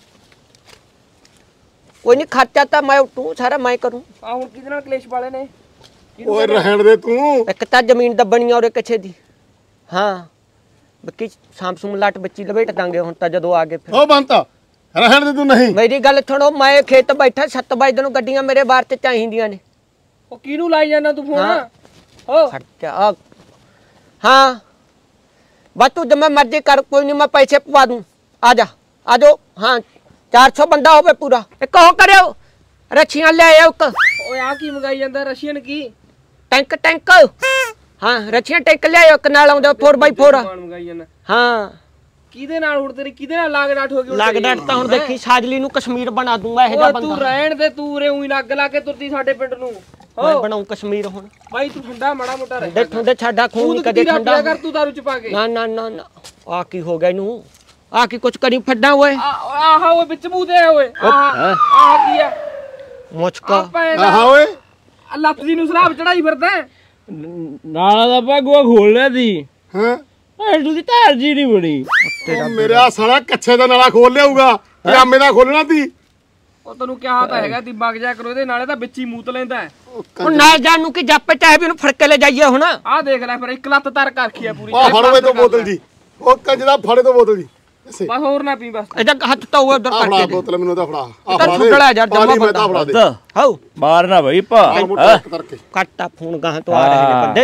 ਕੋਈ ਨਹੀਂ ਖਰਚਾ ਤਾਂ ਮੈਂ ਤੂੰ ਸਾਰਾ ਮੈਂ ਕਰੂੰ ਆ ਹੁਣ ਕਿਹਦੇ ਨਾਲ ਕਲੇਸ਼ ਵਾਲੇ ਨੇ ਓਏ ਰਹਿਣ ਦੇ ਤੂੰ ਇੱਕ ਤਾਂ ਜ਼ਮੀਨ ਦੱਬਣੀ ਔਰ ਕਿਛੇ ਦੀ ਹਾਂ ਬੱਕੀ ਸਾਮਸੂਮ ਲੱਟ ਬੱਚੀ ਲਪੇਟ ਦਾਂਗੇ ਹੁਣ ਤਾਂ ਜਦੋਂ ਆ ਗਏ ਫਿਰ ਓ ਬੰਤਾ ਰਹਿਣ ਦੇ ਤੂੰ ਨਹੀਂ ਮੇਰੀ ਗੱਲ ਸੁਣੋ ਮੈਂ ਖੇਤ ਬੈਠਾ 7 ਵਜੇ ਨੂੰ ਗੱਡੀਆਂ ਮੇਰੇ ਬਾਹਰ ਤੇ ਚਾਹੀਦੀਆਂ ਨੇ ਉਹ ਕਿਹਨੂੰ ਲਾਈ ਜਾਂਦਾ ਤੂੰ ਫੋਨ ਓ ਖਰਚਾ ਹਾਂ ਬਸ ਤੂੰ ਜਿਵੇਂ ਮਰਜ਼ੀ ਕਰ ਕੋਈ ਨਹੀਂ ਮੈਂ ਪੈਸੇ ਪਵਾ ਦੂੰ ਆ ਜਾ ਆ ਜਾਓ ਹਾਂ 400 ਬੰਦਾ ਹੋਵੇ ਪੂਰਾ ਇੱਕ ਹੋ ਕਰਿਓ ਰੱਛੀਆਂ ਲੈ ਆਓ ਇੱਕ ਓਏ ਆ ਕੀ ਮੰਗਾਈ ਜਾਂਦਾ ਰਸ਼ੀਅਨ ਕੀ ਟੈਂਕ ਹਾਂ ਰੱਛੀਆਂ ਟੈਂਕ ਲੈ ਆਓ ਇੱਕ ਨਾਲ ਆਉਂਦਾ 4x4 ਮੰਗਾਈ ਜਾਂਦਾ ਹਾਂ ਕਿਹਦੇ ਨਾਲ ਹੁਣ ਤੇਰੀ ਕਿਹਦੇ ਨਾਲ ਲਾਗਡਾਟ ਹੋ ਗਈ ਲਾਗਡਾਟ ਤਾਂ ਹੁਣ ਦੇਖੀ ਸਾਜਲੀ ਨੂੰ ਕਸ਼ਮੀਰ ਬਣਾ ਦੂੰਗਾ ਇਹ ਜਿਹਾ ਬੰਦਾ ਤੂੰ ਰਹਿਣ ਦੇ ਤੂੰ ਰੇ ਉਹੀ ਲੱਗ ਲਾ ਕੇ ਤੁਰਦੀ ਸਾਡੇ ਪਿੰਡ ਨੂੰ ਮੈਂ ਬਣਾਉਂ ਕਸ਼ਮੀਰ ਹੁਣ ਬਾਈ ਤੂੰ ਠੰਡਾ ਮਾੜਾ ਮੋਟਾ ਰਹਿ ਠੰਡੇ ਛਾਡਾ ਖੂਨ ਨਹੀਂ ਕਦੇ ਠੰਡਾ ਕਰ ਤੂੰ ਦਾਰੂ ਚ ਪਾ ਕੇ ਨਾ ਨਾ ਨਾ ਨਾ ਆ ਕੀ ਹੋ ਗਿਆ ਇਹਨੂੰ ਆ ਕੀ ਕੁਛ ਕਰੀ ਫੱਡਾ ਓਏ ਆਹ ਓਏ ਵਿੱਚ ਮੂਦੇ ਓਏ ਆਹ ਕੀ ਆ ਮੁਚਕਾ ਆਹ ਓਏ ਲੱਤ ਜੀ ਨੂੰ ਸਰਾਬ ਚੜਾਈ ਫਿਰਦਾ ਨਾਲਾ ਦਾ ਭਾਗੂਆ ਖੋਲ ਲਿਆ ਦੀ ਹਾਂ ਐਡੂ ਦੀ ਧਾਰ ਜੀ ਨਹੀਂ ਬਣੀ ਤੇਰਾ ਮੇਰਾ ਸਾਲਾ ਕੱਛੇ ਦਾ ਨਾਲਾ ਖੋਲ ਲਿਆਊਗਾ ਪਜਾਮੇ ਦਾ ਖੋਲਣਾ ਤੀ ਉਹ ਤੈਨੂੰ ਕਿਹਾ ਤਾਂ ਹੈਗਾ ਤੀ ਵਗ ਜਾ ਕਰੋ ਇਹਦੇ ਨਾਲੇ ਤਾਂ ਵਿੱਚ ਹੀ ਮੂਤ ਲੈਂਦਾ ਹੁਣ ਨਾ ਜਾਣ ਨੂੰ ਕਿ ਜੱਪ ਚਾਹੇ ਵੀ ਇਹਨੂੰ ਫੜ ਕੇ ਲੈ ਜਾਈਏ ਹੁਣ ਆਹ ਦੇਖ ਲੈ ਫਿਰ ਇੱਕ ਲੱਤ ਤਰ ਕਰਖੀ ਆ ਪੂਰੀ ਉਹ ਫੜਵੇ ਤੋਂ ਬੋਤਲ ਜੀ ਉਹ ਕੰਜ ਦਾ ਫੜੇ ਤੋਂ ਬੋਤਲ ਜੀ ਬਸ ਹੋਰ ਨਾ ਪੀ ਬਸ ਇਹਦਾ ਹੱਥ ਤਾਂ ਉਹ ਉਧਰ ਫੜਾ ਕਰਕੇ ਬੋਤਲ ਮੈਨੂੰ ਤਾਂ ਫੜਾ ਤਾਂ ਛੁੱਟਲਾ ਯਾਰ ਜਮਾ ਬੰਦਾ ਫੜਾ ਦੇ ਹਾਉ ਮਾਰਨਾ ਬਈ ਭਾ ਕਰਕੇ ਕੱਟਾ ਫੋਨ ਗਾਹਾਂ ਤੋਂ ਆ ਰਹੇ ਨੇ ਬੰਦੇ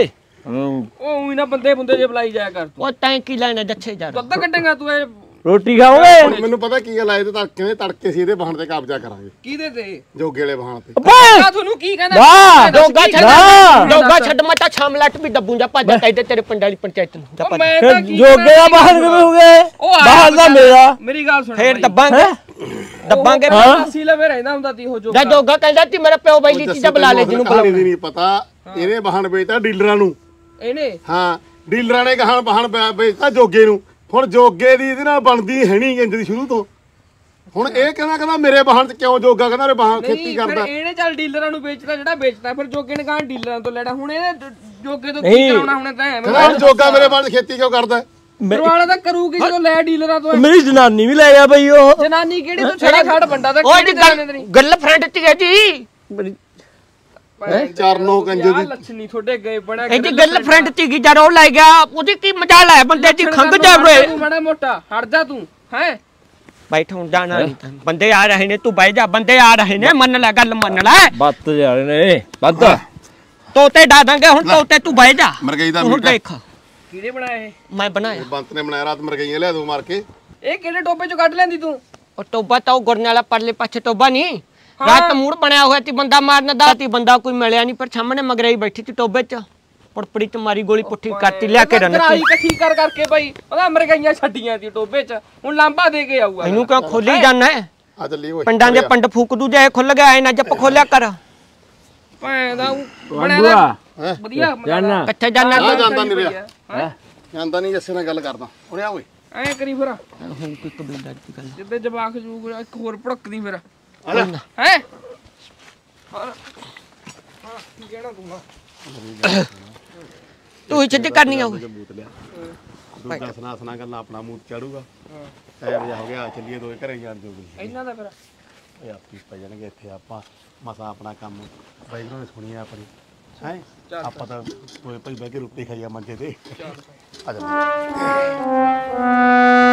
ਉਹ ਹੀ ਨਾ ਬੰਦੇ ਬੰਦੇ ਜੇ ਬੁਲਾਈ ਜਾਇਆ ਕਰ ਉਹ ਤੈਂ ਕੀ ਲੈਣਾ ਜੱਥੇ ਜਾ ਦੁੱਧ ਕੱਢੇਗਾ ਤੂੰ ਇਹ ਰੋਟੀ ਖਾਓਗੇ ਮੈਨੂੰ ਪਤਾ ਕੀ ਗੱਲ ਆਏ ਤੇ ਤੜਕੇ ਸੀ ਇਹਦੇ ਵਾਹਣ ਤੇ ਕਬਜ਼ਾ ਕਰਾਂਗੇ। ਕਿਹਦੇ ਤੇ? ਜੋਗੇ ਵਾਲੇ ਵਾਹਣ ਤੇ। ਆ ਤੁਹਾਨੂੰ ਕੀ ਕਹਿੰਦਾ? ਡੋਗਾ ਛੱਡ ਮੈਂ ਤਾਂ ਸ਼ਾਮਲਾਟ ਵੀ ਦੱਬੂ ਜਾ ਭੱਜ ਕਹਿੰਦੇ ਤੇਰੇ ਪਿੰਡ ਵਾਲੀ ਪੰਚਾਇਤ ਨੂੰ ਜਾ ਮੈਂ ਤਾਂ ਕੀ ਜੋਗੇ ਦਾ ਬਾਹਰ ਕਿਵੇਂ ਹੋ ਗਏ? ਬਾਹਰ ਦਾ ਮੇਰਾ। ਮੇਰੀ ਗੱਲ ਸੁਣ ਫੇਰ ਦੱਬਾਂਗੇ ਅਸੀਂ ਲਵੇ ਰਹਿੰਦਾ ਹੁੰਦਾ ਤੀ ਉਹ ਜਾ ਜੋਗਾ ਕਹਿੰਦਾ ਤੀ ਮੇਰਾ ਪਿਓ ਬੈਲੀ ਚੀਜ਼ਾਂ ਬੁਲਾ ਲੈ ਜਿਹਨੂੰ ਬੁਲਾਉਣੀ ਨਹੀਂ ਪਤਾ। ਇਹਨੇ ਵਾਹਣ ਵੇਚਤਾ ਡੀਲਰਾਂ ਨੂੰ। ਇਹਨੇ? ਹਾਂ ਡੀਲਰਾਂ ਨੇ ਵਾਹਣ ਵੇਚਤਾ ਜੋਗੇ ਨੂੰ। ਹੁਣ ਜੋਗੇ ਦੀ ਇਹਦੇ ਨਾਲ ਬਣਦੀ ਹੈ ਨਹੀਂ ਇੰਜ ਦੀ ਸ਼ੁਰੂ ਤੋਂ। ਹੁਣ ਇਹ ਕਹਿੰਦਾ ਮੇਰੇ ਵਾਹਣ ਚ ਕਿਉਂ ਜੋਗਾ ਕਹਿੰਦਾ ਮੇਰੇ ਵਾਹਣ ਖੇਤੀ ਕਰਦਾ। ਇਹਨੇ ਚੱਲ ਡੀਲਰਾਂ ਨੂੰ ਵੇਚਦਾ ਜਿਹੜਾ ਵੇਚਦਾ ਫਿਰ ਜੋਗੇ ਨੇ ਕਹਾਂ ਡੀਲਰਾਂ ਤੋਂ ਲੈਣਾ। ਹੁਣ ਇਹਨੇ ਜੋਗੇ ਤੋਂ ਕੀ ਕਰਾਉਣਾ ਹੁਣ ਤਾਂ ਕਹਿੰਦਾ ਜੋਗਾ ਮੇਰੇ ਵਾਹਣ ਚ ਖੇਤੀ ਕਿਉਂ ਕਰਦਾ? ਕਰਵਾਲਾ ਤਾਂ ਕਰੂਗੀ ਜਦੋਂ ਲੈ ਡੀਲਰਾਂ ਤੋਂ। ਮੇਰੀ ਜਨਾਨੀ ਵੀ ਲੈ ਗਿਆ ਬਈ ਉਹ। ਜਨਾਨੀ ਕਿਹੜੀ ਤੂੰ ਛੜਾ ਖੜ ਬੰਦਾ ਤਾਂ ਗਰਲਫ੍ਰੈਂਡ ਤੀ ਹੈ ਜੀ ਚਰਨੋ ਕੰਜੇ ਦੀ ਲੱਛਣੀ ਤੁਹਾਡੇ ਗਏ ਬੜਾ ਇਹਦੀ ਗਰਲਫ੍ਰੈਂਡ ਤੀ ਕੀ ਜਰੋ ਲੈ ਗਿਆ ਉਹਦੀ ਕੀ ਮਜਾਲ ਹੈ ਬੰਦੇ ਦੀ ਖੰਗ ਜਾਵੇ ਤੂੰ ਬੜਾ ਮੋਟਾ ਹਟ ਜਾ ਤੂੰ ਹੈ बैठो जाना नहीं बंदे आ रहे ने तू बैठ जा बंदे आ रहे ने मन ला गल मन ला ਬੱਤ ਜਾ ਰਹੇ ਨੇ ਬੱਤ तोते डा देंगे हुन तोते तू बैठ जा मरगई दा हुन देख ਕਿਹਨੇ ਬਣਾਇਆ ਇਹ? मैं बनाया ਬੰਤ ਨੇ ਬਣਾਇਆ ਰਾਤ ਮਰਗਈਆਂ ਲਿਆ ਦੋ ਮਾਰ ਕੇ। ਇਹ ਕਿਹੜੇ ਟੋਪੇ ਚੋਂ ਕੱਢ ਲੈਂਦੀ ਤੂੰ? और टोबा तो गुरने वाला परले पाछे टोबा नहीं रात मूड बनया हुआ थी बंदा मारने दा थी बंदा कोई मिलया नहीं पर सामने मगरई बैठी थी टोबे च पड़पड़ी च मारी गोली पुट्ठी करती लिया के रन ਤਰਾਈ ਇਕੱਠੀ ਕਰ ਕਰਕੇ ਭਾਈ ਉਹਦਾ ਮਰਗਈਆਂ ਛੱਡੀਆਂ ਸੀ ਟੋਬੇ ਚ ਹੁਣ ਲਾਂਬਾ ਦੇ ਕੇ ਆਊਗਾ। ਇਹਨੂੰ ਕਿਉਂ ਖੋਲੀ ਜਾਣਾ ਹੈ ਆ ਚੱਲੀ ਓਏ ਪਿੰਡਾਂ ਦੇ ਪੰਡ ਫੂਕ ਦੂ ਜੇ ਖੁੱਲ ਗਿਆ ਐ ਨਾ ਜੱਪ ਖੋਲਿਆ ਕਰ ਭੈਣ ਦਾ ਬਣਿਆ ਵਧੀਆ ਜਾਨਾ ਕਿੱਥੇ ਜਾਣਾ ਜਾਂਦਾ ਨਹੀਂ ਰਿਹਾ ਜਾਂਦਾ ਨਹੀਂ ਜੱਸੇ ਨਾਲ ਗੱਲ ਕਰਦਾ ਉਰੇ ਆ ਓਏ ਐ ਕਰੀ ਫਿਰ ਹੁਣ ਕੋਈ ਕਬੀਲਦਾਰ ਦੀ ਗੱਲ ਜਿੱਦੇ ਜਵਾਕ ਜੂਗ ਇੱਕ ਹੋਰ ਭੜਕਦੀ ਫਿਰ ਆ ਜਾ ਹੈ ਕੀ ਕਹਿਣਾ ਤੂੰ ਤੂੰ ਹੀ ਛੱਡੀ ਕਰਨੀ ਆ ਬੂਤ ਲਿਆ ਦੂਜਾ ਸੁਣਾ ਗੱਲਾਂ ਆਪਣਾ ਮੂੰਹ ਚੜੂਗਾ ਟਾਈਮ ਜਾ ਹੋ ਗਿਆ ਚੱਲੀਏ ਦੋਏ ਘਰੇ ਜਾਣ ਜੋਗੇ ਇਹਨਾਂ ਦਾ ਫਿਰ ਓਏ ਆਪੀ ਪੈ ਜਾਣਗੇ ਇੱਥੇ ਆਪਾਂ ਮਸਾ ਆਪਣਾ ਕੰਮ ਬਾਈ ਨੇ ਸੁਣੀਆ ਆਪਣੀ ਹੈ ਆਪਾਂ ਤਾਂ ਦੋਏ ਭਾਈ ਬਹਿ ਕੇ ਰੋਟੀ ਖਾਈਆ ਮੰਜੇ ਤੇ ਆ ਜਾ